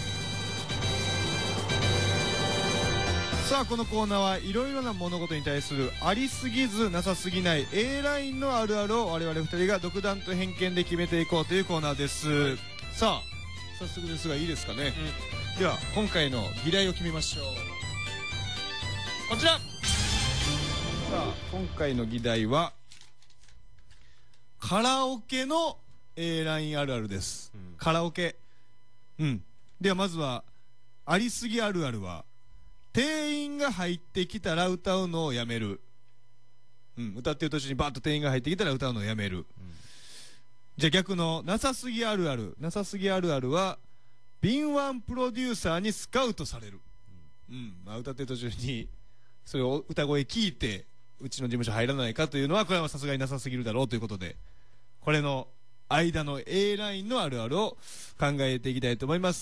さあこのコーナーはいろいろな物事に対するありすぎずなさすぎない A ラインのあるあるを我々2人が独断と偏見で決めていこうというコーナーです、さあ早速ですがいいですかね、では今回の議題を決めましょう。こちら。さあ今回の議題はカラオケの A ラインあるあるです、カラオケ。ではまずはありすぎあるあるは店員が入ってきたら歌うのをやめる。歌ってる途中にバーッと店員が入ってきたら歌うのをやめる、じゃあ逆のなさすぎあるある。なさすぎあるあるは敏腕プロデューサーにスカウトされる。歌ってる途中にそれを歌声聞いてうちの事務所入らないかというのはこれはさすがになさすぎるだろうということで、これの間の A ラインのあるあるを考えていきたいと思います。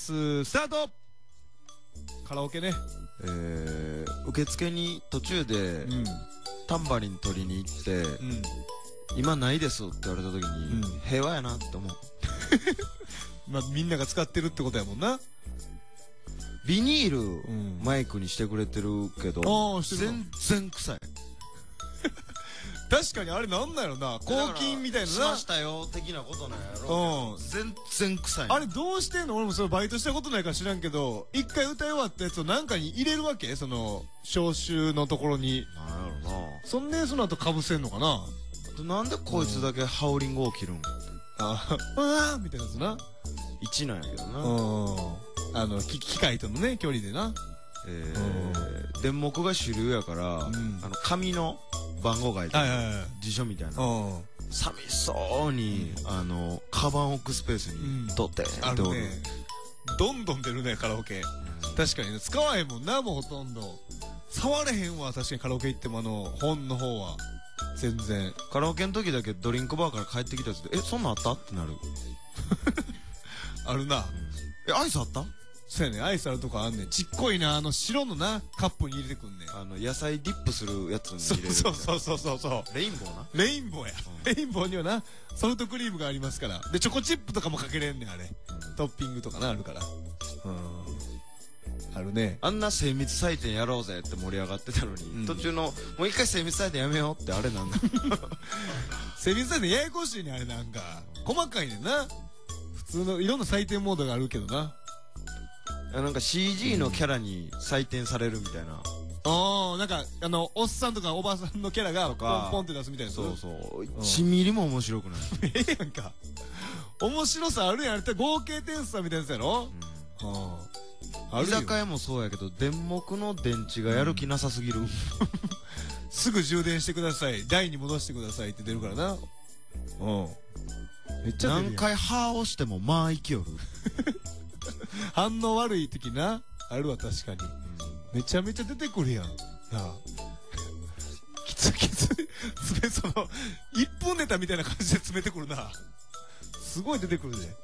スタート。カラオケね、 受付に途中で、タンバリン取りに行って、今ないですって言われた時に、平和やなって思う。 まあみんなが使ってるってことやもんな。 ビニール、マイクにしてくれてるけど全然臭い。 確かにあれなんだろうな、抗菌みたいなな、 しましたよ的なことなんやろ。全然臭い。 あれどうしてんの。俺もそれバイトしたことないから知らんけど、一回歌い終わったやつを何かに入れるわけ、その消臭のところに。 なんやろな。 そんでその後かぶせんのかな。 なんでこいつだけハウリングを切るん。 うわーみたいなやつな。 1なんやけどな。 機械とのね距離でな。 電目が主流やから、紙の番号書いて辞書みたいな、寂しそうにカバン置くスペースに取ってっておる。 どんどん出るねカラオケ。確かにね、使わへんもんな、もうほとんど触れへんわ。確かにカラオケ行っても本の方は全然。 カラオケの時だけドリンクバーから帰ってきたやつでそんなんあったってなる。 あるな。 アイスあった。 そうやね、アイスあるとこあんねん。ちっこいな、白のなカップに入れてくんねん。 野菜ディップするやつに入れる。 そうレインボーな。 レインボーや、レインボーにはなソフトクリームがありますから。でチョコチップとかもかけれんねん、あれ、トッピングとかなあるから。あるね。 あんな精密採点やろうぜって盛り上がってたのに、途中のもう一回精密採点やめようってあれなんだ。 精密採点ややこしいね、あれ。なんか細かいねんな。普通のいろんな採点モードがあるけどな。 なんか CG のキャラに採点されるみたいな。 なんかおっさんとかおばさんのキャラがポンポンって出すみたいな。 そうそう、1ミリも面白くない。 やんか。面白さあるやん。あれって合計点数みたいなやつやろ。 居酒屋もそうやけど電目の電池がやる気なさすぎる。 すぐ充電してください、台に戻してくださいって出るからな。めっちゃ出るやん。 何回歯をしてもまあ生きよる。 反応悪い時な、あるわ。確かにめちゃめちゃ出てくるやんなあ。きつその1分ネタみたいな感じで詰めてくるな。すごい出てくるで。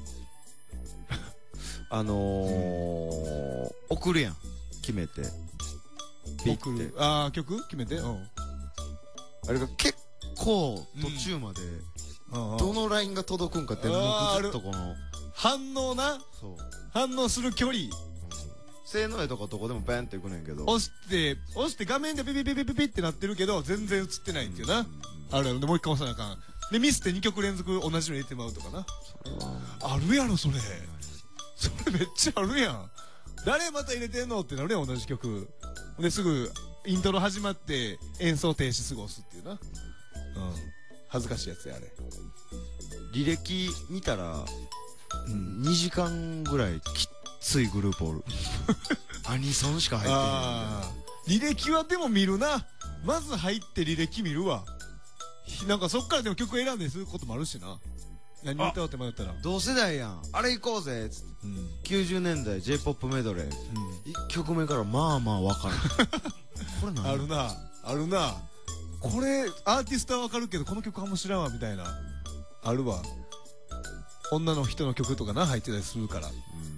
送るやん、決めて送る。曲決めて。 あれが結構途中までどのラインが届くんかってずっとこの反応な。反応する距離。 性能絵とかどこでもバンっていくねんけど、 押して画面でピピピピピピってなってるけど全然映ってないっていうな、あるあるでもう一回押さなあかんでミスって2曲連続同じの入れてまうとかな、あるやろそれめっちゃあるやん、誰また入れてんのってなるやん同じ曲ですぐイントロ始まって演奏停止すぐ押すっていうな、恥ずかしいやつやあれ。 履歴見たら、2時間ぐらいきっついグループおるアニソンしか入ってない。 履歴はでも見るな、まず入って履歴見るわ。なんかそっからでも曲選んですることもあるしな。何歌おうって迷ったら同世代やん、あれ行こうぜっつって、90年代 J-POP メドレー、1曲目からまあまあ分からんこれ何あるなあるな、これアーティストは分かるけどこの曲あんま知らんわみたいなあるわ。女の人の曲とかな入ってたりするから、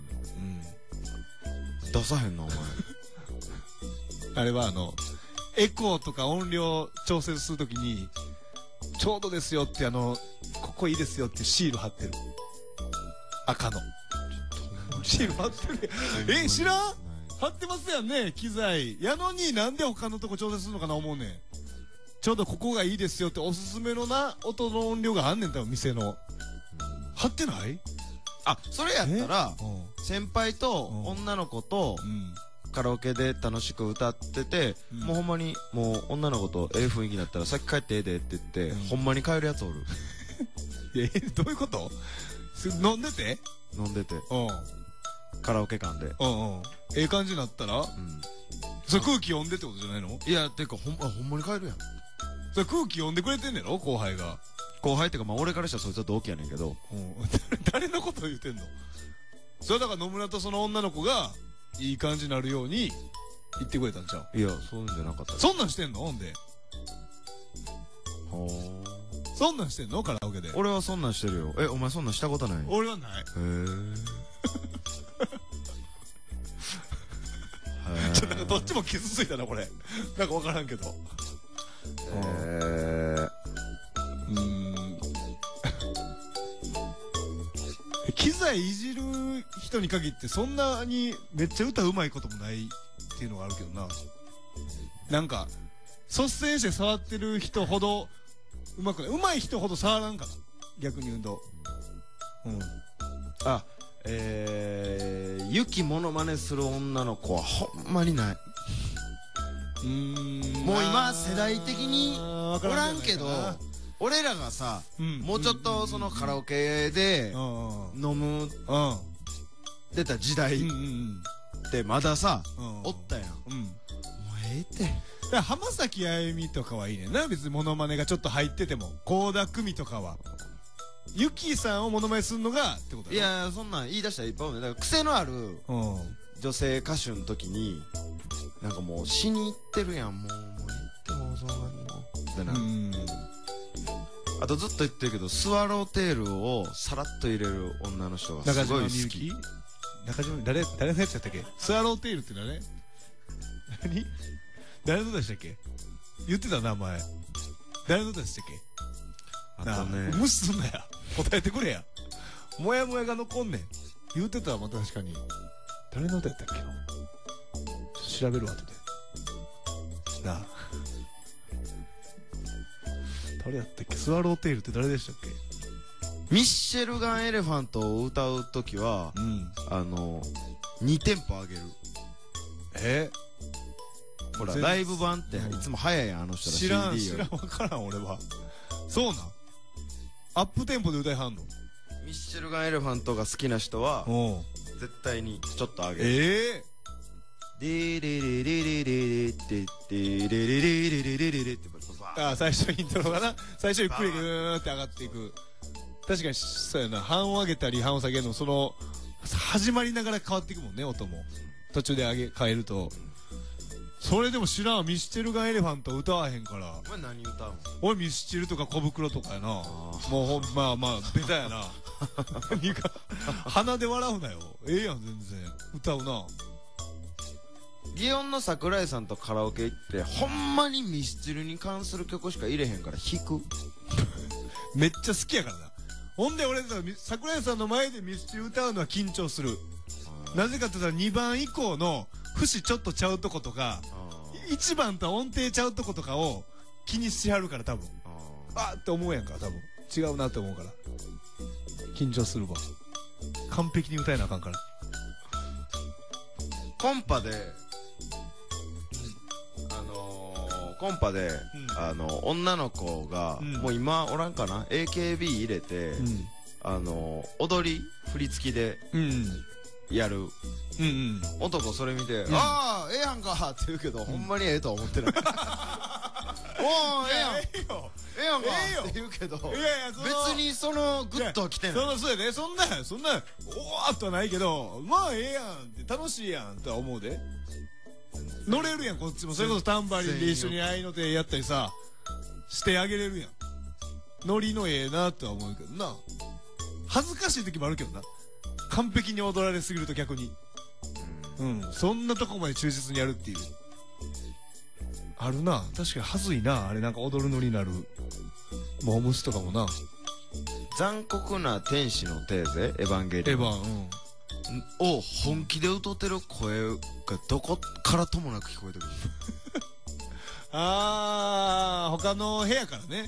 出さへんなお前あれはエコーとか音量調節するときにちょうどですよってここいいですよってシール貼ってる、赤のシール貼ってる知らん、貼ってますやんね、機材やのになんで他のとこ調節するのかな思うねん。ちょうどここがいいですよっておすすめのな音の音量があんねん、多分店の貼ってない。 あ、それやったら先輩と女の子とカラオケで楽しく歌ってて、もうほんまにもう女の子と雰囲気になったら先帰ってええでって言って、ほんまに帰るやつおるどういうこと？飲んでてカラオケ館でええ感じになったらそれ空気読んでってことじゃないの？ いや、てかほんまに帰るやん。 それ空気読んでくれてんねやろ後輩が。 後輩ってかまあ俺からしたらそいつは同期やねんけど、 誰のこと言うてんの？それだから野村とその女の子がいい感じになるように言ってくれたんちゃう？ いや、そういうんじゃなかった。 そんなんしてんの？ほんでそんなんしてんのカラオケで？ 俺はそんなんしてるよ。お前そんなんしたことない？ 俺はない。ちょっとなんかどっちも傷ついたなこれなんか分からんけど。機材いじる人に限ってそんなにめっちゃ歌うまいこともないっていうのがあるけどな。なんか率先して触ってる人ほどうまくない、うまい人ほど触らんかな、逆に言うと。 ユキモノマネする女の子はほんまにない。もう今世代的におらんけど、俺らがさ、もうちょっとそのカラオケで飲む出た時代ってまださおったやん。もうええって。 だから浜崎あゆみとかはいいねんな、別にモノマネがちょっと入ってても。倖田來未とかはユキさんをモノマネするのがってことだろ。 いや、そんなん言い出したらいっぱいおるね。だから癖のある女性歌手の時になんかもう死に入ってるやん、もう言ってもそんなにもってな。あとずっと言ってるけど、スワローテールをさらっと入れる女の人がすごい好き。 中島誰のやつやったっけ？スワローテールって何？誰のでしたっけ？言ってた名前。誰のでしたっけ？ あとね、 無視すんなや。答えてくれや。もやもやが残んねん。言ってたわ、また確かに。誰の歌やったっけな。調べる後で。なあ。誰やったっけ？スワローテールって誰でしたっけ？ ミッシェルガン・エレファントを歌うときは、2テンポ上げる。ほら、ライブ版っていつも早いやん、あの人ら CD よ。 知らん、わからん、俺は。そうなん？アップテンポで歌いはんの？ ミッシェルガン・エレファントが好きな人は、絶対にちょっと上げる。デレレレレレレレってデレレレレレレレレって最初イントロがな、最初ゆっくりグーって上がっていく。確かにそうやな、半を上げたり半を下げるの、その始まりながら変わっていくもんね、音も途中で変えると。それでも知らん、ミスチルガンエレファント歌わへんから。 お前何歌うの？ 俺ミスチルとか小袋とかやな。もうまあベタやな。鼻で笑うなよ。ええやん全然歌うな。 祇園の桜井さんとカラオケ行ってほんまにミスチルに関する曲しか入れへんから弾く。 めっちゃ好きやからな。ほんで俺桜井さんの前でミスチル歌うのは緊張する。 なぜかって言ったら2番以降の節ちょっとちゃうとことか1番と音程ちゃうとことかを気にしはるから多分あって思うやんか多分違うなって思うから緊張するわ完璧に歌えなあかんからコンパで女の子が、もう今おらんかな AKB 入れて、踊り振り付きでやる、男それ見て、ああええやんかって言うけど、ほんまにええとは思ってないおーええやんええやんかって言うけど、別にそのグッとは来てない。 そうやで、そんなおわーっとはないけど、まあええやんって楽しいやんとは思うで。乗れるやんこっちも。それこそタンバリンで一緒に合いの手やったりさしてあげれるやん。ノリのええなとは思うけどな。恥ずかしい時もあるけどな、完璧に踊られすぎると逆に。そんなとこまで忠実にやるっていうあるな。確かに恥ずいなあれ、なんか踊るノリになるモームスとかもな。 残酷な天使のテーゼエヴァンゲリオンを本気で歌ってる声がどこからともなく聞こえてくる他の部屋からね。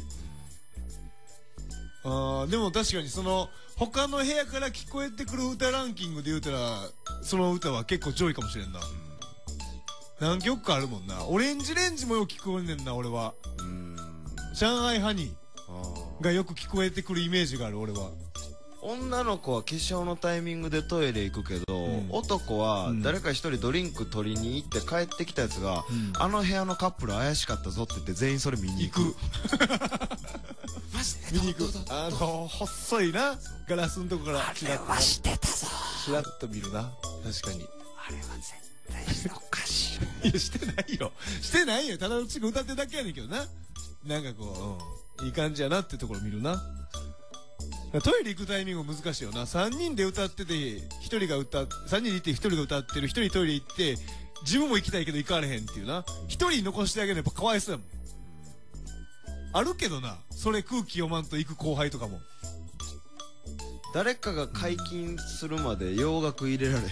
でも確かにその他の部屋から聞こえてくる歌ランキングで言うたらその歌は結構上位かもしれんな。何曲かあるもんな。オレンジレンジもよく聞こえんねんな俺は。上海ハニーがよく聞こえてくるイメージがある俺は。 女の子は化粧のタイミングでトイレ行くけど、男は誰か一人ドリンク取りに行って帰ってきたやつが、あの部屋のカップル怪しかったぞって言って全員それ見に行くマジで見に行く。細いなガラスのとこからチラッとはしてたぞチラッと見るな。確かにあれは絶対おかしいいやしてないよしてないよ。ただうちが歌ってるだけやねんけどな。なんかこう、いい感じやなってところ見るな。トイレ行くタイミング難しいよな。3人で歌ってて3人でいて1人が歌ってる、1人トイレ行って自分も行きたいけど行かれへんっていうな。1人残してあげるのやっぱかわいそうやもん。あるけどなそれ空気読まんと行く後輩とかも。誰かが解禁するまで洋楽入れられへん。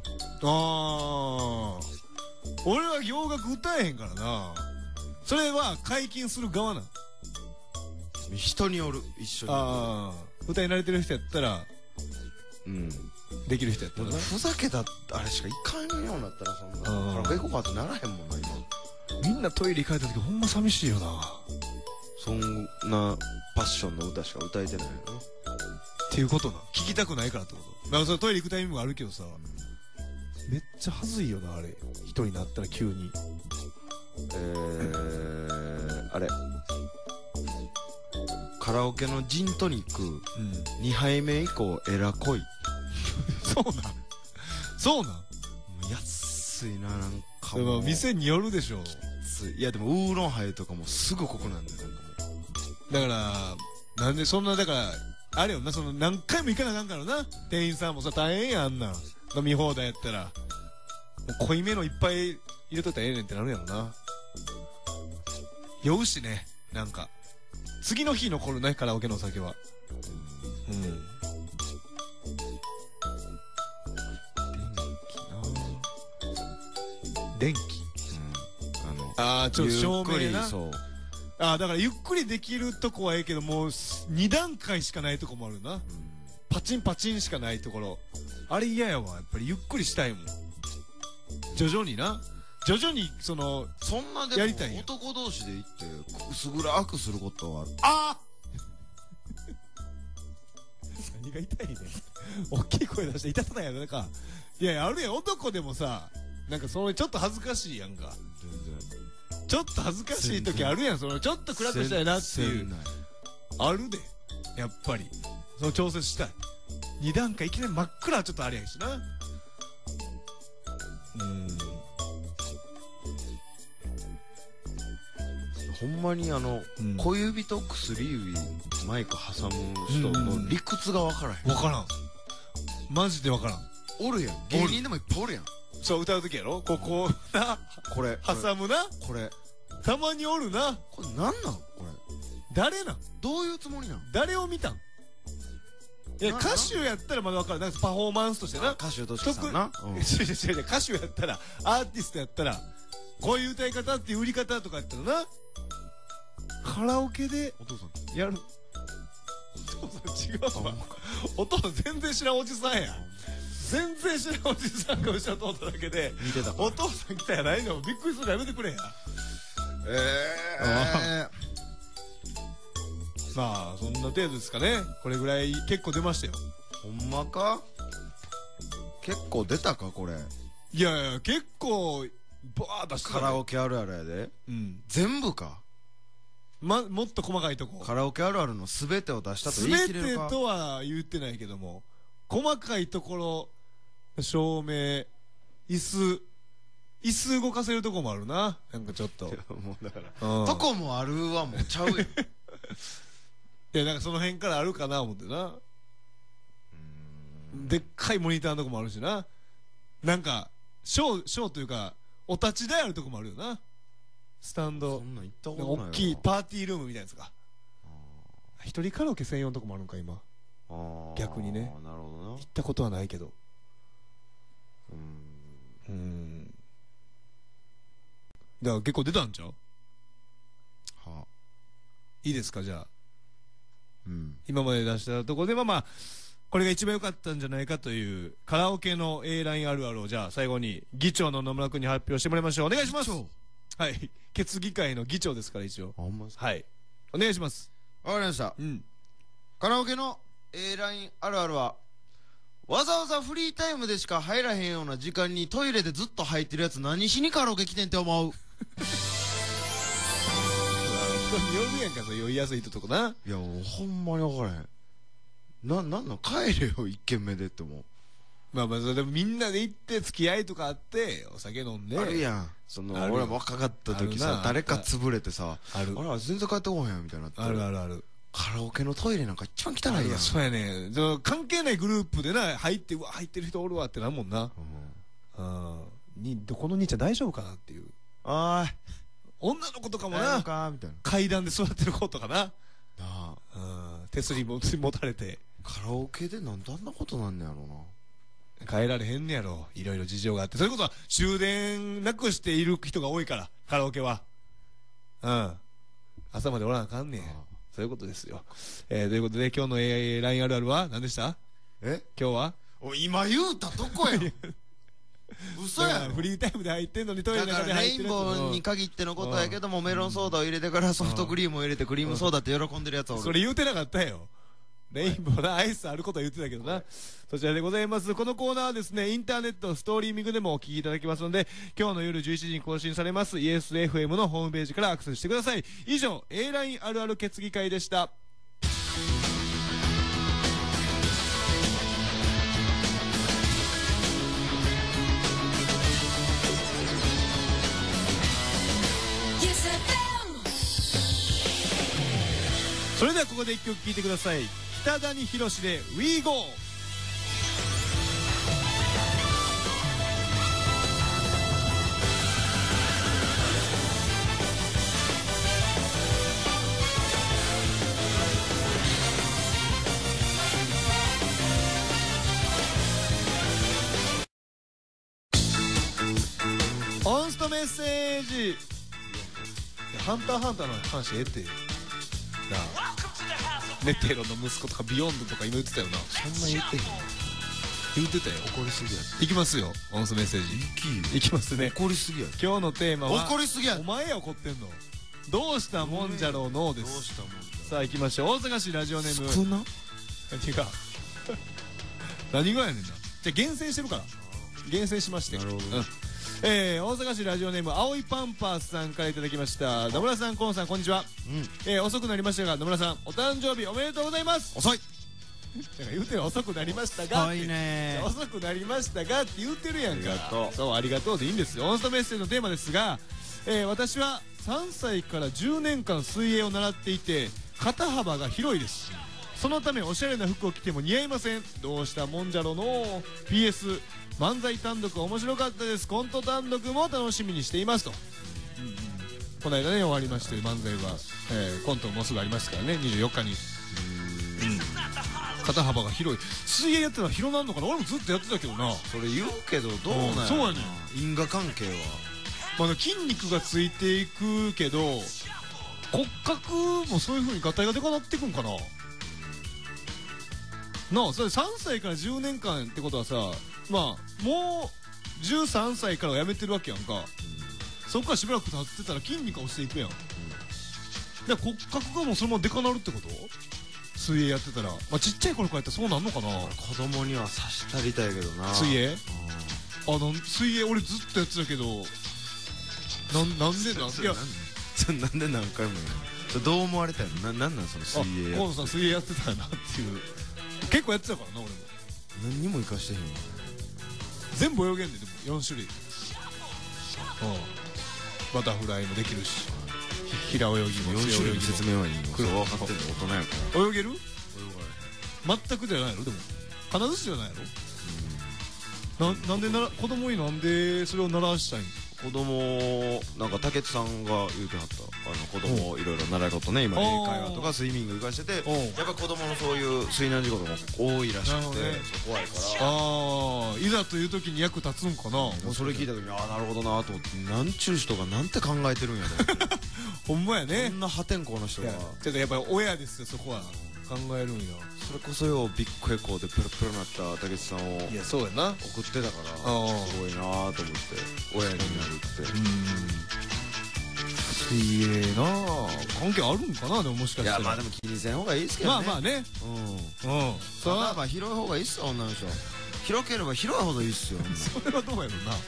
俺は洋楽歌えへんからな。それは解禁する側なん。 人による。一緒に歌い慣れてる人やったらできる人やったらな。 ふざけたあれしかいかんようになったらそんなカラオケ行こうかってならへんもんな今。 みんなトイレ帰った時ほんま寂しいよな。 そんなパッションの歌しか歌えてないよなっていうことな。聞きたくないからってこと。だからそれトイレ行くタイミングもあるけどさ、めっちゃ恥ずいよなあれ。一人になったら急にあれカラオケのジントニック、2杯目以降エラ濃いそうなん安いな。なんかもう店によるでしょ。 いやでもウーロンハイとかもすぐ濃くなんだよ。なんかもうだからなんでそんなだからあれよな、その何回も行かなあかんからな。店員さんもさ大変やん、あんなん飲み放題やったらもう濃いめのいっぱい入れといたらええねんってなるやろな。酔うしね。なんか次の日残るねカラオケのお酒は。電気ちょっと照明な。だからゆっくりできるとこはええけどもう2段階しかないとこもあるな。パチンパチンしかないところあれ嫌やわ。やっぱりゆっくりしたいもん。徐々にそんなでも男同士で行って薄暗くすることは何が痛いねん大きい声出して痛さないやろか。いやあるやん男でもさ、なんかちょっと恥ずかしいやんか。ちょっと恥ずかしい時あるやん。ちょっと暗くしたいなっていうあるで。やっぱりその調節したい。2段階いきなり真っ暗はちょっとあれやしな。 ほんまに小指と薬指マイク挟む人の理屈が分からへん。 分からん。マジで分からん。 おるやん。芸人でもいっぱいおるやん。 そう歌う時やろ。ここなこれ挟むな。 これたまにおるな。 これなんなんこれ。 誰なん。 どういうつもりなん。 誰を見たん。 いや歌手やったらまだ分かる。なんかパフォーマンスとしてな。 歌手としてさな。 違う歌手やったらアーティストやったらこういう歌い方っていう売り方とかやったらな。カラオケでお父さんやる。お父さん違うわ。お父さん全然知らんおじさんや。全然知らんおじさんが後ろ通っただけで見てたお父さん来たやないの。びっくりするのやめてくれや。まあそんな程度ですかね。これぐらい結構出ましたよ。 ほんまか。結構出たかこれ。 いやいや結構バー出してたね。 カラオケあるあるやで。全部か。 もっと細かいとこ。 カラオケあるあるの全てを出したと言い切れるか。 全てとは言ってないけども細かいところ、照明、椅子動かせるとこもあるな。なんかちょっともうだからとこもあるはもうちゃうやん。いやなんかその辺からあるかな思ってな。でっかいモニターのとこもあるしな。なんかショーというかお立ち台あるとこもあるよな。スタンド。 そんなん行ったことないわ。 大きいパーティールームみたいなやつか。一人カラオケ専用のとこもあるんか今。逆にね。 なるほどな。 行ったことはないけど。だから結構出たんちゃう？いいですかじゃあ。今まで出したところでまあこれが一番良かったんじゃないかというカラオケの A ラインあるあるをじゃあ最後に議長の野村君に発表してもらいましょう。お願いします。はい、決議会の議長ですから一応。はい、お願いします。 わかりました。カラオケの A ラインあるあるはわざわざフリータイムでしか入らへんような時間にトイレでずっと入ってるやつ何しにカラオケ来てんって思う。 人によるやんか、そう酔いやすいとこな。 いやほんまに分からへん。なんの帰れよ一軒目でって思う。 まあそれでもみんなで行って付き合いとかあってお酒飲んであるやん。俺若かった時さ誰か潰れてさあれ全然帰ってこへんみたいになって。 あるあるある。 カラオケのトイレなんか一番汚いやん。 そうやね。関係ないグループでな入って入ってる人おるわってなんもんな。この兄ちゃん大丈夫かなっていう。女の子とかもな階段で座ってる子とかな。手すり持たれて。 カラオケでなんであんなことなんねやろな。 帰られへんねやろ。いろいろ事情があって。そういうことは終電なくしている人が多いからカラオケは。朝までおらなあかんねん。そういうことですよ。ということで今日の LINE あるあるは何でした？今日は今言うたとこや。嘘やろ。 フリータイムで入ってんのにトイレの中で入ってる。 レインボーに限ってのことやけどもメロンソーダを入れてからソフトクリームを入れてクリームソーダって喜んでるやつおる。 それ言うてなかったよ。レインボーなアイスあることは言ってたけどな。そちらでございます。このコーナーはですねインターネットストリーミングでもお聞きいただけますので今日の夜11時に更新されます ESFM のホームページからアクセスしてください。以上 A ラインあるある決議会でした。それではここで一曲聴いてください。北谷宏で We Go。オンストメッセージ。ハンターハンターの話ええってなあ。ネテロの息子とかビヨンドとか今言ってたよな。 そんな言ってへん。 言ってたよ。 怒りすぎや。 いきますよ。オンスメッセージ。いきますね。 怒りすぎや。 今日のテーマは怒りすぎや。 お前や怒ってんの。どうしたもんじゃろうのです。 どうしたもんじゃろう。 さあ行きましょう。大阪市ラジオネーム。 少な。 何が何がやねんな。じゃあ厳選してるから。厳選しまして。 なるほど。 大阪市ラジオネーム青いパンパースさんからいただきました。野村さん、河野さん、こんにちは。遅くなりましたが野村さんお誕生日おめでとうございます。 遅い。 だから言うてる遅くなりましたが遅いね。 遅くなりましたがって言うてるやんか。そうありがとうでいいんですよ。オンストメッセージのテーマですが、私は3歳から10年間水泳を習っていて肩幅が広いです。そのためおしゃれな服を着ても似合いません。どうしたもんじゃろの。 PS 漫才単独面白かったです。コント単独も楽しみにしていますと。この間ね終わりまして漫才は、コントもすぐありますからね24日に。 肩幅が広い。水泳やってたら広なんのかな。俺もずっとやってたけどな。 それ言うけどどうなんやろな。 そうやねん。 因果関係はまだ筋肉がついていくけど骨格もそういう風に合体がでかなっていくんかな。なあ、それ3歳から10年間ってことはさ、まあもう13歳からはやめてるわけやんか。そっからしばらく経ってたら筋肉が落ちていくやん。で骨格がもうそのままでかなるってこと？水泳やってたら、まあちっちゃい頃からやったらそうなんのかな。 子供にはさしたりたいけどな。 水泳？水泳俺ずっとやってたけど、なんでなん？いや、 なんで何回もやる？どう思われたの？なんなんその水泳。 河野さん水泳やってたなっていう。結構やってたからな俺も。 何にも生かしてへんよ。 全部泳げんで、でも4種類。バタフライもできるし、平泳ぎも 4種類の説明はいいの。それ分かってんの大人やから。 泳げる？泳がれへん。全くじゃないの？でも金槌じゃないの？なんで子供になんでそれを習わしたいの？ 子供なんか竹内さんが言うてはった。子供いろいろ習い事ね、今英会話とかスイミング行かしてて、やっぱ子供のそういう水難事故とかも多いらしくて、怖いから。 いざという時に役立つんかな。 それ聞いた時になるほどなと思って、なんちゅう人がなんて考えてるんやね。 ほんまやね。 こんな破天荒な人が。 ちょっとやっぱり親ですよ、そこは考えるんや。 それこそよ、ビッグエコーでプロプロなった竹内さんを、 いやそうやな、 送ってたから、すごいなと思って、親になるって。 水泳な関係あるんかな。でももしかしたら、 いやまあでも気にせん方がいいですけどね。 まあまあね、 さあまあ広い方がいいっすよ、女の人。広ければ広いほどいいっすよ。 それはどうやろうな。 やば。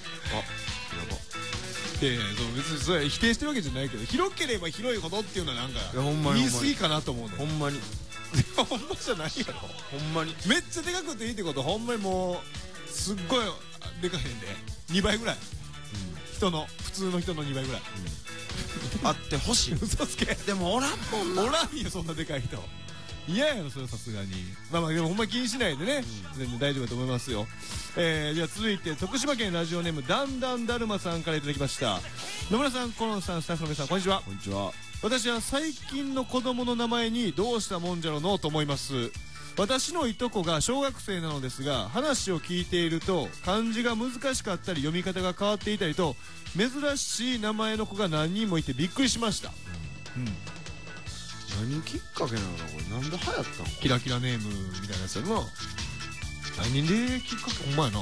いやいや、別にそれ否定してるわけじゃないけど、広ければ広いほどっていうのはなんか言い過ぎかなと思うね。 ほんまにほんまじゃないやろ。 ほんまにめっちゃでかくていいってこと。ほんまにもうすっごいでかへんで2倍ぐらい、普通の人の2倍ぐらいあってほしい。 嘘つけ。 でもおらんもんな。 おらんよそんなでかい人。嫌やろそれ、さすがに。まあまあでもほんま気にしないでね、全然大丈夫だと思いますよ。じゃあ続いて徳島県ラジオネームだんだんだるまさんからいただきました。野村さん、河野さん、スタッフの皆さん、こんにちは。 こんにちは。 私は最近の子供の名前にどうしたもんじゃろのと思います。私のいとこが小学生なのですが、話を聞いていると漢字が難しかったり読み方が変わっていたりと珍しい名前の子が何人もいてびっくりしました。 何きっかけなのこれ。なんで流行ったの？ キラキラネームみたいなやつやな。何できっかけ？ほんまやな。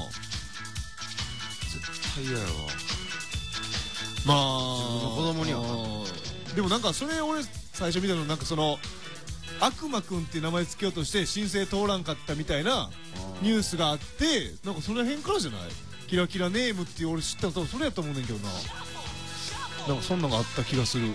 絶対嫌やわ。 まあ自分の子供には。 でもなんかそれ俺最初見たのなんかその悪魔くんっていう名前つけようとして申請通らんかったみたいなニュースがあって、なんかその辺からじゃない？キラキラネームっていう俺知ったの多分それやと思うねんけどな。なんかそんなのがあった気がする。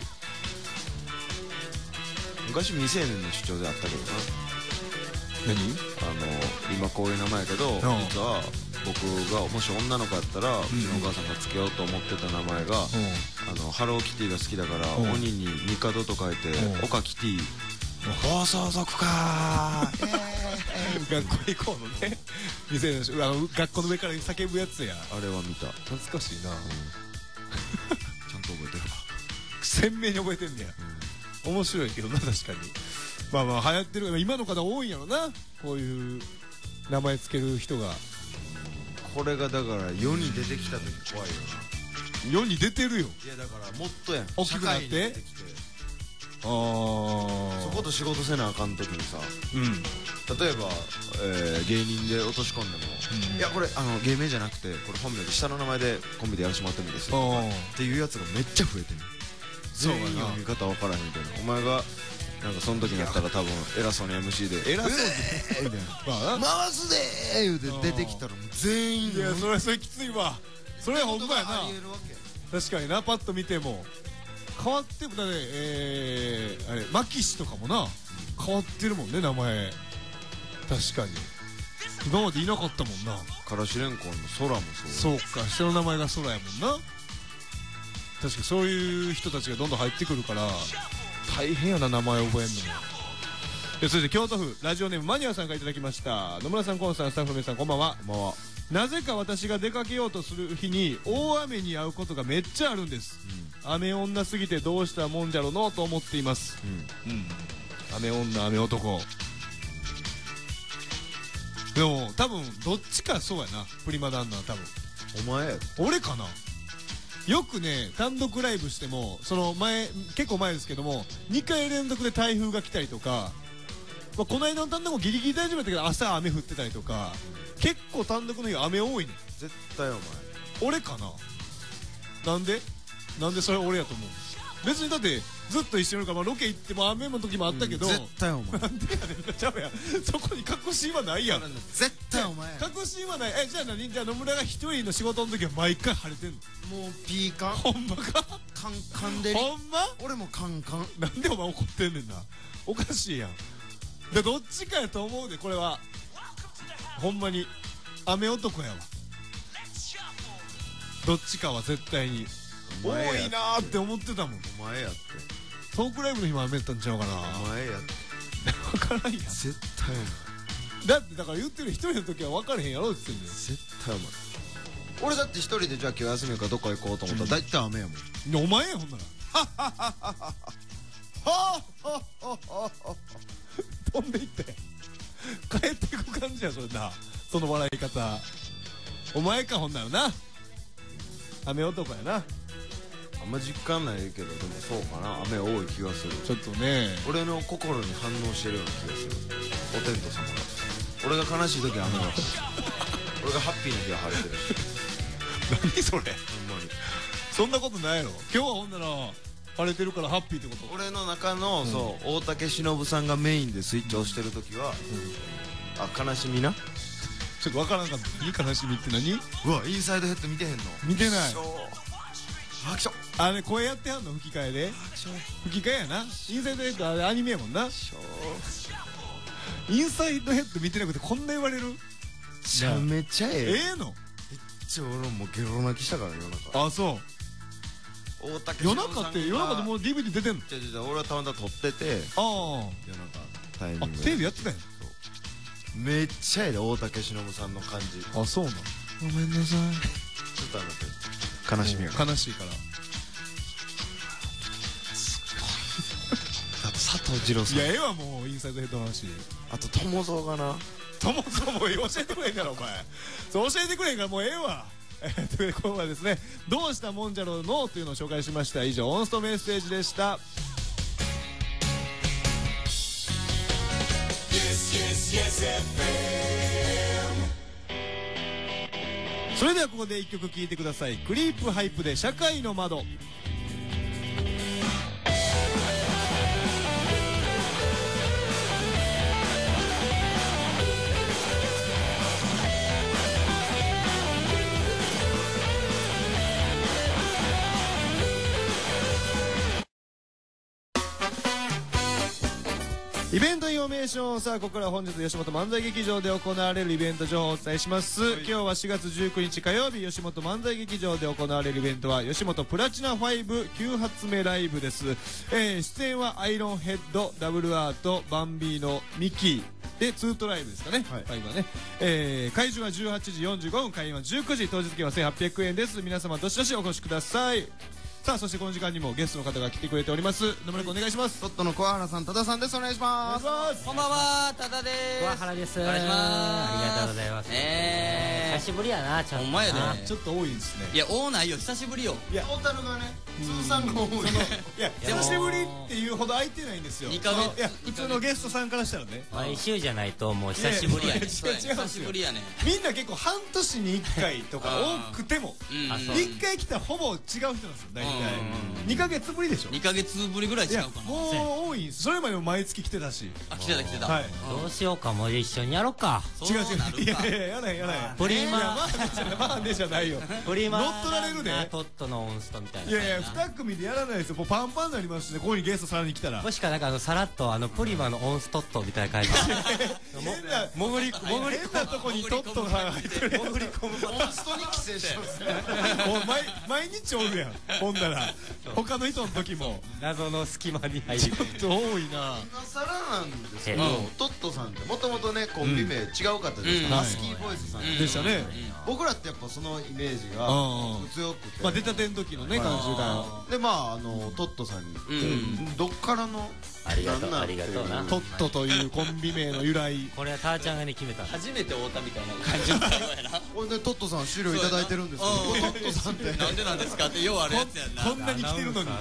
昔未成年の主張であったけどな。 何？ 今こういう名前やけど、実は僕がもし女の子やったら、うちのお母さんがつけようと思ってた名前が、ハローキティが好きだから、鬼に帝と書いてオカキティ。暴走族かー。 学校行こうのね。未成年の学校の上から叫ぶやつや。 あれは見た。 懐かしいな。 ちゃんと覚えてるわ。 鮮明に覚えてんねや。面白いけどな、確かに。まあまあ流行ってる。今の方多いんやろな、こういう名前つける人が。 これがだから世に出てきた時怖いよな。世に出てるよ。 いやだからもっとやん。 大きくなって。 そこと仕事せなあかん時にさ、例えば、芸人で落とし込んでも、いやこれ芸名じゃなくてこれ本名で下の名前でコンビでやらせてもらってるんですよっていうやつがめっちゃ増えてる。全員読み方分からへんみたいな。お前がなんかその時にやったら多分偉そうに MC で偉そうにみたいな回すでー言うて出てきたらもう全員。 いやそれきついわ。それはほんまやな。確かにな、パッと見ても変わってもだね。あれマキシとかもな変わってるもんね、名前。確かに今までいなかったもんな。 からしれんこんの空もそうか、下の名前が空やもんな。確かにそういう人たちがどんどん入ってくるから大変やな、名前覚えんのも。それで京都府ラジオネームマニアさんからいただきました。野村さん、コンさん、スタッフの皆さん、こんばんは。 こんばんは。 なぜか私が出かけようとする日に大雨に遭うことがめっちゃあるんです。雨女すぎてどうしたもんじゃろのと思っています。雨女雨男でも多分どっちかそうやな、プリマ旦那は多分。 お前や。 俺かな。よくね、単独ライブしても、その前、結構前ですけども、2回連続で台風が来たりとか、まあ、この間の単独もギリギリ大丈夫だったけど、朝雨降ってたりとか、結構単独の日雨多いね。 絶対お前。 俺かな。なんでそれ俺やと思う。別にだってずっと一緒にいるから、まあ、ロケ行っても雨の時もあったけど、 絶対お前。 なんでやねん。ちゃうやん、そこに確信はないやん。 絶対お前や。 確信はない。じゃあ何、じゃあ野村が一人の仕事の時は毎回晴れてんの？ もうピーカン。 ほんまか？ カンカンでり。 ほんま？ 俺もカンカン。 なんでお前怒ってんねんな。おかしいやん。でどっちかやと思うで、これはほんまに雨男やわ。どっちかは絶対に多いなーって思ってたもん。 お前やって。 トークライブの日も雨やったんちゃうかな。 お前やって。 分からんやん。 絶対お前。 だってだから言ってる、一人の時は分からへんやろって言ってんだよ。 絶対お前。俺だって一人でじゃあ今日休みやからどっか行こうと思ったら大体雨やもん。 お前やほんなら。はははははは飛んでいって帰っていく感じや、それな。その笑い方お前か、ほんならな。雨男やな。 あんま実感ないけど、でもそうかな。雨多い気がする。 ちょっとね、 俺の心に反応してるような気がする。お天道様が。俺が悲しい時は雨が降る。俺がハッピーな日は晴れてるし。 何それ、 ほんまに。 そんなことないやろ。今日はほんなら晴れてるからハッピーってこと。 俺の中の、そう大竹しのぶさんがメインでスイッチ押してる時は、あ、悲しみな。 ちょっとわからんかった。悲しみって何？ うわ、インサイドヘッド見てへんの？ 見てない。 アクション。 あれ声やってはんの？吹き替えで。吹き替えやな。インサイドヘッドあれアニメやもんな。インサイドヘッド見てなくてこんな言われる？ めちゃめちゃええの？ めっちゃ俺もゲロ泣きしたから夜中。 あ、そう。 大竹夜中って夜中でもう DVD 出てんの？ 俺はたまたま撮ってて、 ああ、 夜中タイミングでテレビやってたんや。 めっちゃええで、大竹しのぶさんの感じ。 あ、そうなん。 ごめんなさい。ちょっと待って、悲しみが悲しいから。 あと佐藤二郎さん。 いや、もうインサイドヘッドの話。 あと友蔵がな。 友蔵も教えてくれへんからお前。そう教えてくれへんからもうええわ。ということで今日はですね、どうしたもんじゃろうのというのを紹介しました。以上、オンストメッセージでした。それではここで一曲聴いてください。クリープハイプで社会の窓。イベントインフォメーション。さあ、ここから本日吉本漫才劇場で行われるイベント情報をお伝えします。今日は4月19日火曜日、吉本漫才劇場で行われるイベントは吉本プラチナ59発目ライブです。出演はアイロンヘッド、ダブルアート、バンビーノ、ミキでツートライブですかね。はい、今ね、会場は18時45分、開演は19時、当日券は1800円です。皆様どしどしお越しください。さあ、そしてこの時間にもゲストの方が来てくれております。野村君お願いします。 トットの桑原さん、多田さんです。お願いします。 こんばんは、多田です。 桑原です。 お願いします。 ありがとうございます。久しぶりやな、ちょっと。 ほんまやね。 ちょっと多いですね。 いや、多ないよ、久しぶりよ。 いや、トータルがね、通算が多い。 いや、久しぶりっていうほど空いてないんですよ。 2ヶ月。 いや、普通のゲストさんからしたらね。 毎週じゃないともう久しぶりやね。 久しぶりやね。 みんな結構半年に1回とか多くても、1回来たらほぼ違う人なんですよ、大体。2ヶ月ぶりでしょ。 2ヶ月ぶりぐらい違うかな。 もう多いんです。それまでも毎月来てたし。 あ、来てた。 はい。 どうしようか、もう一緒にやろうか。 違う。いや、やらへん。 プリマ。 まあねじゃないよ。 プリマ。 乗っ取られるね。 トットのオンストみたいな。 いや、2組でやらないですよ。もうパンパンになりますしね。ここにゲストさらに来たら。 もしかなんかさらっとプリマのオンストットみたいな感じで。 変なとこにトットが入ってる。 潜り込む。オンストに寄生してますね。 毎日おるやん。ほんなら他の人の時も謎の隙間に入る。 ちょっと多いな。 今更なんですけど、トットさんってもともとね、コンビ名違うかったですか。ハスキーボイスさんでしたね。 僕らってやっぱそのイメージが強くて、 出たての時のね感じが。 でトットさんにどっからのありがとうありがとうな。 トットというコンビ名の由来。 これはターちゃんがね決めた。 初めて会うたみたいな感じの会話やな。 これでトットさん資料いただいてるんですけど、これトットさんってなんでなんですかってようあるやつやんな。 こんなに来てるのに。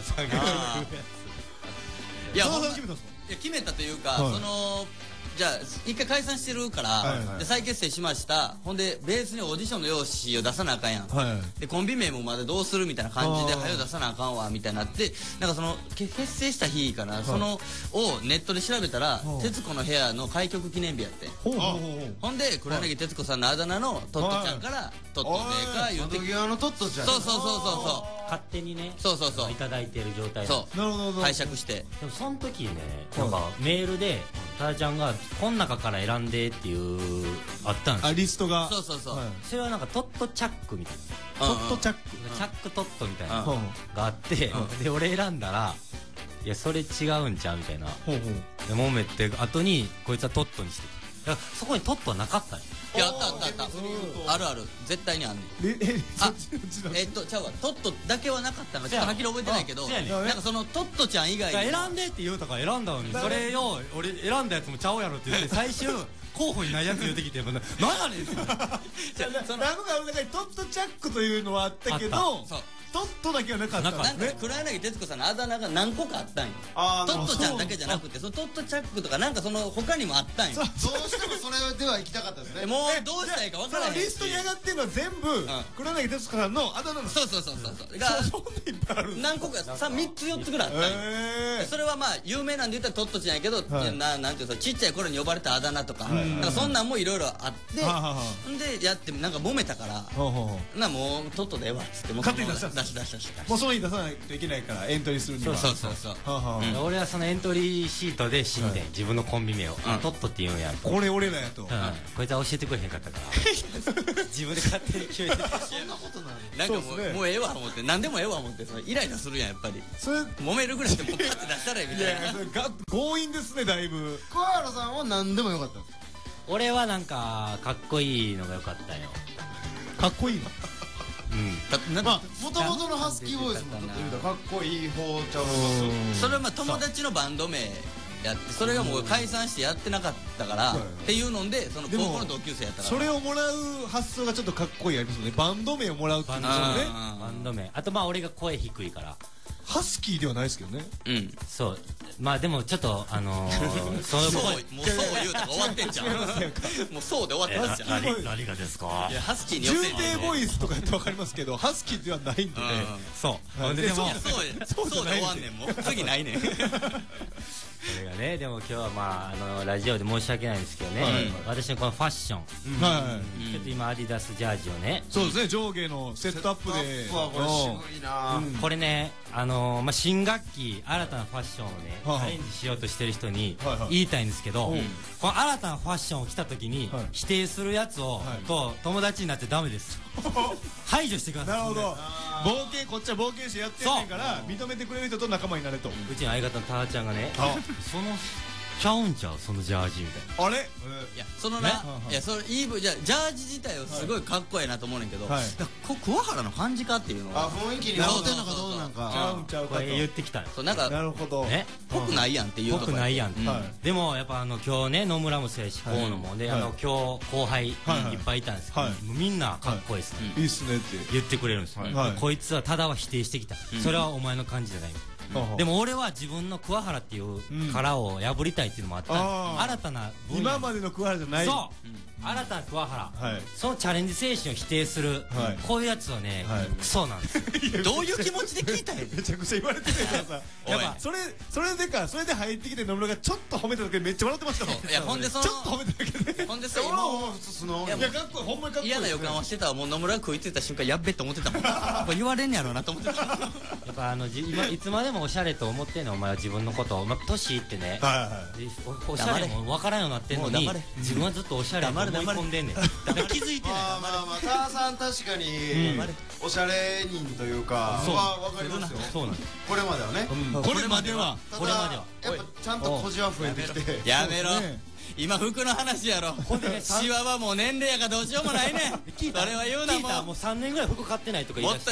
いや、 決めたんですか？ いや決めたというか、そのじゃあ一回解散してるからで再結成しました。ほんでベースにオーディションの用紙を出さなあかんやん。でコンビ名もまだどうするみたいな感じで早よ出さなあかんわみたいになって、なんかその結成した日かな、そのをネットで調べたら「徹子の部屋」の開局記念日やって。ほんで黒柳徹子さんのあだ名のトットちゃんから「トットでか」言うて、 窓際のトットちゃん。 そうそうそうそう、 勝手にねそういただいてる状態。 そうなるほど。 拝借して。 でもその時ねなんかメールでターちゃんがこの中から選んでっていうあったんですよ。 リストが。 そうそうそう。 それはなんかトットチャックみたいな、 トットチャック、 チャックトットみたいなのがあって、で俺選んだらいやそれ違うんちゃうみたいなで揉めて後にこいつはトットにしてた。だからそこにトットはなかったんよ。 いや、あったあったあった、あるある、絶対にあんねん。ちゃうわ、トットだけはなかったのちょっとはっきり覚えてないけど、なんかそのトットちゃん以外に選んでって言うたから選んだのに、それを俺選んだやつもちゃうやろって言って最終候補にないやつ言うてきて何やねんって。 なんかトットチャックというのはあったけどトットだけはなかったんですね。 なんか黒柳徹子さんのあだ名が何個かあったんよ。トットちゃんだけじゃなくてそのトットチャックとかなんかその他にもあったんよ。 どうしてもそれでは行きたかったですね。 もうどうしたらいいか分からへんし、 リストに上がってるのは全部黒柳徹子さんのあだ名の。 そうが何個か3つ4つぐらいあったんよ。それはまあ有名なんで言ったらトットちゃんやけど、なんていうのちっちゃい頃に呼ばれたあだ名とかなんかそんなんもいろいろあってんでやってなんか揉めたからな、もうトットでええわっつって勝手に出したもうその日出さないといけないからエントリーするには。 そうそうそう、 俺はそのエントリーシートで死んで自分のコンビ名をトットって言うんや、 これ俺らやと。 こいつは教えてくれへんかったから自分で勝手に決めて。 そんなことない。 なんかもうええわ思って、何でもええわ思って、イライラするやんやっぱり。それ揉めるぐらいでもうパッて出したらええみたいな。 強引ですねだいぶ。 桑原さんは何でもよかったんですか？ 俺はなんかかっこいいのがよかったよ。 かっこいいの。 もともとのハスキーボイスもかっこいい方ちゃう。 それはまあ友達のバンド名やって、それがもう解散してやってなかったからっていうので、その高校の同級生やったからそれをもらう発想がちょっとかっこいいありますよね。バンド名をもらうっていうのね。 バンド名、あとまあ俺が声低いからハスキーではないですけどね。 そう、まあでもちょっとそうもうそう言うたら終わってんじゃん。もうそうで終わってますじゃん。 何がですか。 いやハスキーに寄重せん低ボイスとかやって分かりますけどハスキーではないんでね。 そうでもそうで終わんねん、もう次ないねん。 それがね、でも今日はまあラジオで申し訳ないんですけどね、私のこのファッション、ちょっと今アディダスジャージをね、 そうですね、上下のセットアップで。 これね、新学期新たなファッションをねチャレンジしようとしてる人に言いたいんですけど、この新たなファッションを着た時に否定するやつをと友達になってダメです。排除してください。 なるほど。こっちは冒険してやってんねんから認めてくれる人と仲間になれと。 うちの相方のターちゃんがね、そのちゃうんちゃうそのジャージみたいな。 あれ、 いやそのな、いやそれいいじゃジャージ自体はすごいかっこいいなと思うねんけど、桑原の感じかっていうのは雰囲気に合ってんのかどうなんかちゃうんちゃうかと言ってきたよ。 なんかなるほどね、 ぽくないやんっていうとこぽくないやんって。でもやっぱ今日ね野村もそうやし河野もで今日後輩いっぱいいたんですけど、みんなかっこいいっすね、 いいっすねって言ってくれるんですよ。こいつはただは否定してきた、それはお前の感じじゃない。でも俺は自分の桑原っていう殻を破りたいっていうのもあったんです。新たな分野、 今までの桑原じゃない。 そう新たな桑原、そのチャレンジ精神を否定するこういうやつはねクソなんですよ。 どういう気持ちで聞いたんや。 めちゃくちゃ言われてるからさ、やっぱそれで入ってきて野村がちょっと褒めただけでめっちゃ笑ってましたもん。 いやほんでそのちょっと褒めただけで、 ほんでさいやかっこいい、ほんまにかっこいい。 嫌な予感はしてたわ。もう野村が食いついた瞬間やっべって思ってたもん。これ言われんねやろうなと思ってた。 やっぱ今いつまでもおしゃれと思ってんのお前は自分のことを年いってね、おしゃれも分からんようになってんのに自分はずっとおしゃれに思い込んでんねん。気づいてない。 ターさん確かにおしゃれ人というか分かりますよ。 そうなんです。 これまではね。 これまではやっぱちゃんと小じわ増えてきて。 やめろ、今服の話やろ。シワはもう年齢やからどうしようもないねん。それは言うな。もう 3年ぐらい服買ってないとか言い出して、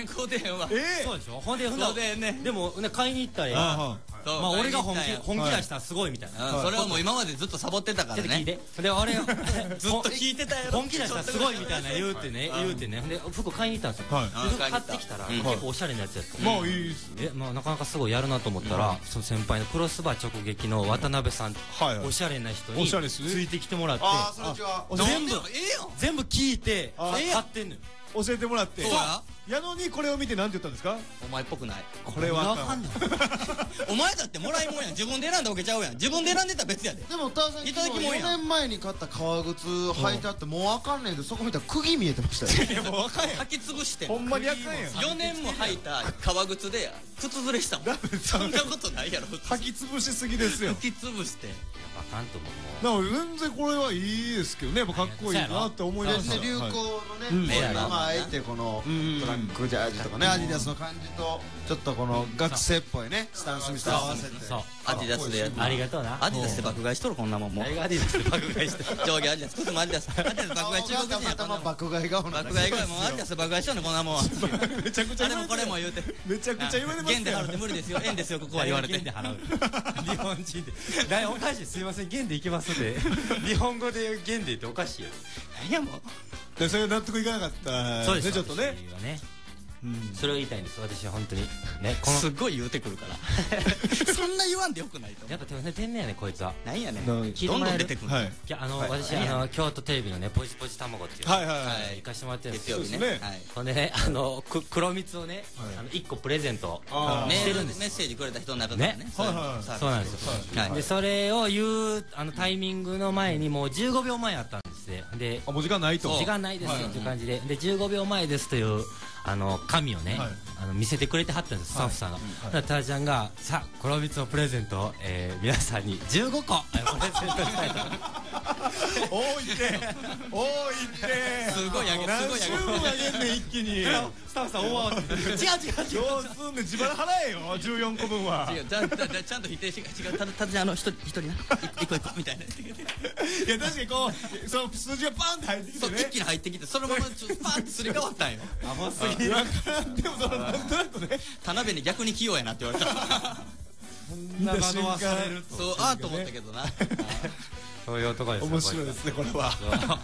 4年5年買うてへんわ。 そうでしょ。ほんでそうでね。 でも買いに行ったらまあ俺が本気出したらすごいみたいな。 それはもう今までずっとサボってたからね。 聞いて。で俺ずっと聞いてたよ。 本気出したらすごいみたいな言うてね。で服買いに行ったんですよ。で買ってきたら結構おしゃれなやつやった。 まあいいっす。 まあなかなかすごいやるなと思ったら、その先輩のクロスバー直撃の渡辺さん、おしゃれな人についてきてもらって、全部聞いて買ってんのよ。 教えてもらって。やのにこれを見て何て言ったんですか？ お前っぽくない。 これはお前だってもらいもんやん。自分で選んだわけちゃうやん。自分で選んでたら別やで。 でもターさん、4年前に買った革靴履いてあってもうあかんねんで、そこ見たら釘見えてましたよ。 もうあかんやん。 履き潰してほんまにあかんやん。 4年も履いた革靴で靴ずれしたもん。そんなことないやろ。 履き潰しすぎですよ。 履き潰してあかんと思う。 全然これはいいですけどね。やっぱかっこいいなって思いました。 流行のね、今あえてこのトラックジャージとかね、アディダスの感じとちょっとこの学生っぽいねスタンスにして合わせて、 アディダスでやって、 ありがとうな。 アディダスで爆買いしとるこんなもん。もうアディダスで爆買いして上下アディダス、靴もアディダス、アディダス爆買い中国人やから爆買い顔爆買い顔もうアディダスで爆買いしとるねこんなもんは。 めちゃくちゃあれもこれも言うてめちゃくちゃ言われますよ。 元で払って無理ですよ、円ですよここは言われて。 元で払う。日本人でおかしい。すいません元で行きますって日本語で元でっておかしいよ。 何やもうでそれ納得いかなかったそうですねちょっとね。 それを言いたいんです私は本当にね。 すっごい言うてくるからそんな言わんでよくないと。 やっぱ天然やねこいつは。 なんやねん。 どんどん出てくる。 私京都テレビのねポジポジ卵っていう行かしてもらってるんですよ。 月曜日ね。 ほんでね黒蜜をね1個プレゼントしてるんです。 メッセージくれた人の中からね。 そうなんですよ。でそれを言うタイミングの前にもう15秒前あったんですね。でもう時間ないと。 時間ないですよっていう感じで15秒前ですという紙をね見せてくれてはったんですスタッフさんが。ターちゃんがさあ黒蜜のプレゼントを皆さんに15個プレゼントしたいと。 多いってすごいあげる。 何週もあげんねん一気に。 スタッフさん大慌て。違うどうすんねん自腹払えよ14個分は。 違うちゃんと否定して違う。ただ一人な一個みたいな。いや確かにこうその数字がパンって入ってきてね。 一気に入ってきてそのままパンってすり替わったんよ。 甘すぎる。でもなんとなくね田辺に逆に器用やなって言われた。 見た瞬間そうああと思ったけどな。 そういう男です。 面白いですねこれは。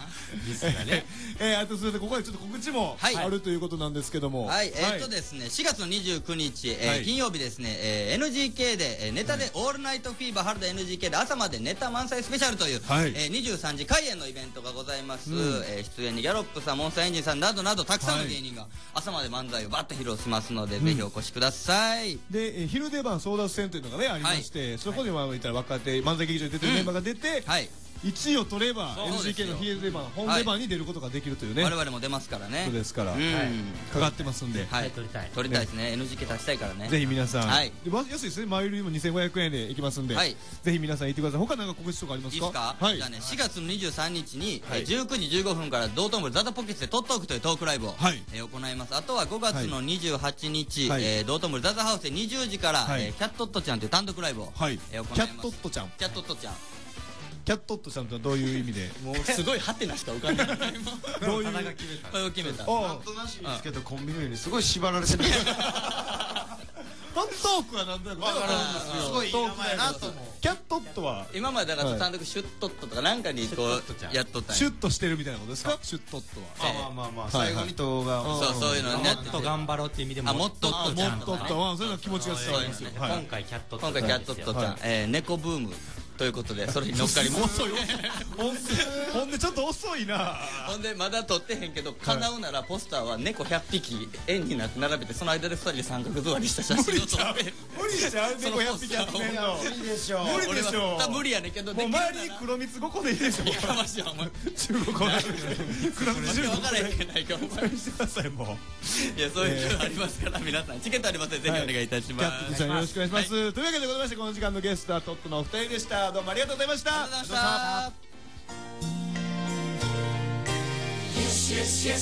あとそれでここでちょっと告知もあるということなんですけども。 はいですね4月の29日金曜日ですね NGK でネタでオールナイトフィーバー原田 NGK で朝までネタ満載スペシャルという23時開演のイベントがございます。出演にギャロップさんモンスターエンジンさんなどなどたくさんの芸人が朝まで漫才をバッと披露しますのでぜひお越しください。 で昼出番争奪戦というのがねありましてそこに言ったら若手漫才劇場に出てるメンバーが出て1位を取れば NGK の昼出番本出番に出ることができるというね。 我々も出ますからね。 そうですからかかってますんで取りたいですね。 NGK 立ちたいからね。 ぜひ皆さん安いですね前売りも2500円で行きますんでぜひ皆さん行ってください。他なんか告知とかありますか？ いいですか？じゃあね4月の23日に19時15分から道頓堀ザザポケッツでトットークというトークライブを行います。あとは5月の28日道頓堀ザザハウスで20時からキャットットちゃんという単独ライブを行います。 キャットットちゃんキャットットちゃんキャットットちゃんとはどういう意味で？ もうすごいハテナしか浮かんでない。 どういうこれを決めた。 なんとなしにつけたコンビ名にすごい縛られてる。 トークはなんとなく分かるんですよ。 すごいいい名前やなと思う。 キャットットは今までだから単独シュットットとかなんかにこうやっとったんや。 シュッとしてるみたいなことですか？シュットットはまあ最後に動画をそういうのね。 もっと頑張ろうっていう意味でもっとっとちゃんとそういうの気持ちが伝わりますよ。 今回キャットットちゃん猫ブームということでそれに乗っかります。 遅いほんでちょっと遅いな。 ほんでまだ撮ってへんけど叶うならポスターは猫100匹円になって並べてその間で2人で三角座りした写真を撮って無理でしょ猫100匹集めんの。 無理でしょ。 無理でしょ。 無理やねんけどもう周りに黒蜜5個でいいでしょ。 やましいわお前 15個黒蜜15個分からへんけないかお前してくださいもう。いやそういうのありますから皆さんチケットありますのでぜひお願いいたします。 キャットさんよろしくお願いします。というわけでございましてこの時間のゲストはトットのお二人でした。どうもありがとうございました。 ありがとうございました。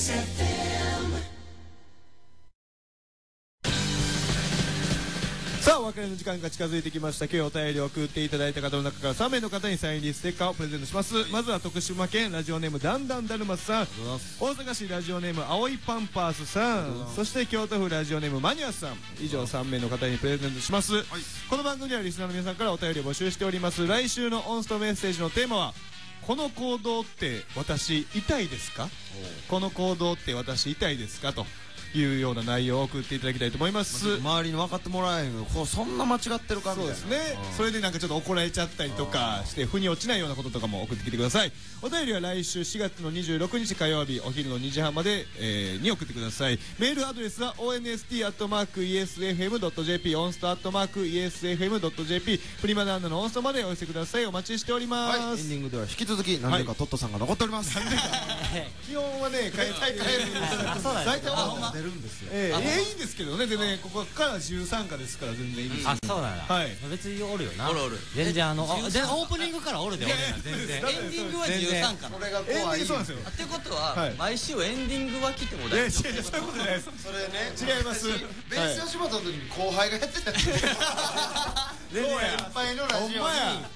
ささあお別れの時間が近づいてきました。今日お便りを送っていただいた方の中から3名の方にサイン入りステッカーをプレゼントします。まずは徳島県ラジオネームだんだんだるまさん、大阪市ラジオネーム青いパンパースさん、そして京都府ラジオネームマニアさん、以上3名の方にプレゼントします。この番組ではリスナーの皆さんからお便りを募集しております。来週のオンストメッセージのテーマは、この行動って私痛いですか、この行動って私痛いですかというような内容を送っていただきたいと思います。 周りに分かってもらえへんの、そんな間違ってるかみたいな。 そうですね、それでなんかちょっと怒られちゃったりとかして腑に落ちないようなこととかも送ってきてください。お便りは来週4月の26日火曜日お昼の2時半まで、に送ってください。メールアドレスは onst@esfm.jp オンスト@esfm.jp プリマダンナのオンストまでお寄せください。お待ちしております。 はい、エンディングでは引き続き何でかトットさんが残っております。 基本はね変えたい大体は出るんですよ。いいんですけどね。でね、ここから13課ですから全然いいんです。 あ、そうなんだ。 はい、 別におるよな。 おるおる。 全然オープニングからおるで俺ら全然。 エンディングは13かな。 これが怖い。 そうなんですよ。 ってことは毎週エンディングは来ても大丈夫。 いやそういうことじゃないです。 それね、 違います。 ベース吉本の時に後輩がやってた。そうや。先輩のラジオに。ね、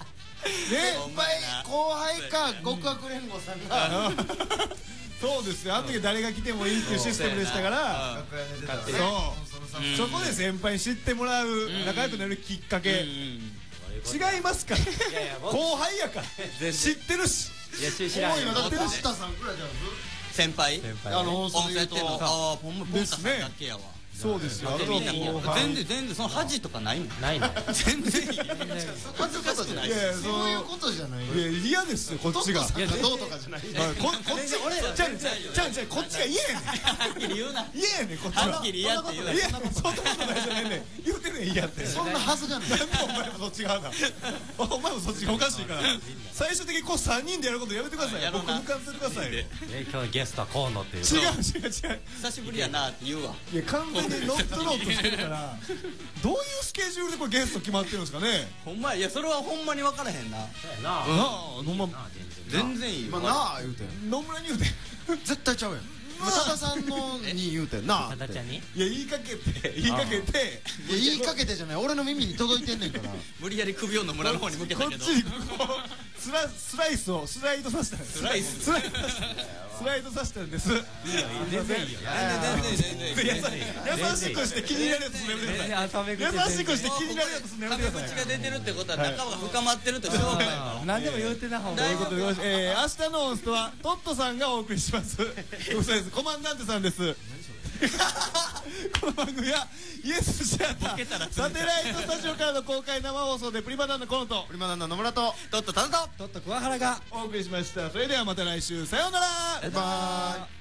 後輩か極悪連合さんが。 そうですよ、あの時誰が来てもいいっていうシステムでしたから、そこで先輩に知ってもらう、仲良くなるきっかけ、違いますから、後輩やから知ってるし、 知らんよ。 だって藤田さんくらいじゃん。 先輩放送で言うとポンタさんだけやわ。 そうですよ。 全然その恥とかないもん。 ないの。 全然いい。恥ずかしくない。 そういうことじゃない。 いや嫌ですよこっちが。 どうとかじゃない。 こっちじゃこっちが嫌やねん。 はっきり言うな。 嫌やねんこっちは。 はっきり嫌って言うな。 いやそんなことないじゃないねん。言うてるねん嫌って。 そんなはずがない。 なんでお前もそっち側だ。お前もそっちがおかしいから。最終的にこう3人でやることやめてください。僕抜かんでくださいよ。 今日ゲストは河野っていう。 違う。 久しぶりやなって言うわ。 いや完全に乗っ取ろうとしてるから、どういうスケジュールでこれゲスト決まってるんですかね。 ほんまいやそれはほんまに分からへんな。 そうやな。 ほんま全然いい。 まあなあ言うて野村に言うて絶対ちゃうやん。多田さんのに言うてんな。 多田ちゃんに。 いや言いかけて言いかけてじゃない、俺の耳に届いてんねんから。 無理やり首を野村の方に向けたけど、 こっちにこうスライドさせたんです。スライドさせたんです。 全然いいよ。 優しくして気になるやつすんのやめてください。優しくして気になるやつすんのやめてください。 口が出てるってことは仲間が深まってるって証拠やから。 何でも言うてな方がいい。 ということで明日のオンストはトットさんがお送りします。嘘です。コマンダンテさんです。この番組はイエスシアターサテライトスタジオからの公開生放送でプリマダンナ河野とプリマダンナ野村とトットタナトット桑原がお送りしました。それではまた来週、さようなら。 バイバイ。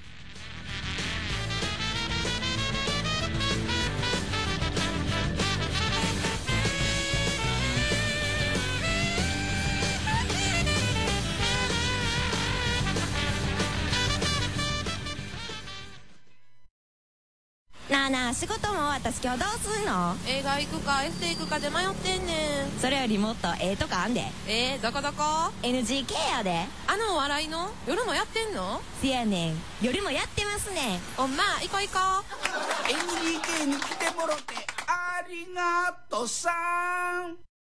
なあなあ、仕事も終わったし今日どうすんの？ 映画行くかエステ行くかで迷ってんねん。 それよりもっととかあんで。 どこどこ？ NGK やで。 あのお笑いの夜もやってんの？ せやねん、夜もやってますねん。 ほんま行こう行こう。 NGK に来てもろてありがとさ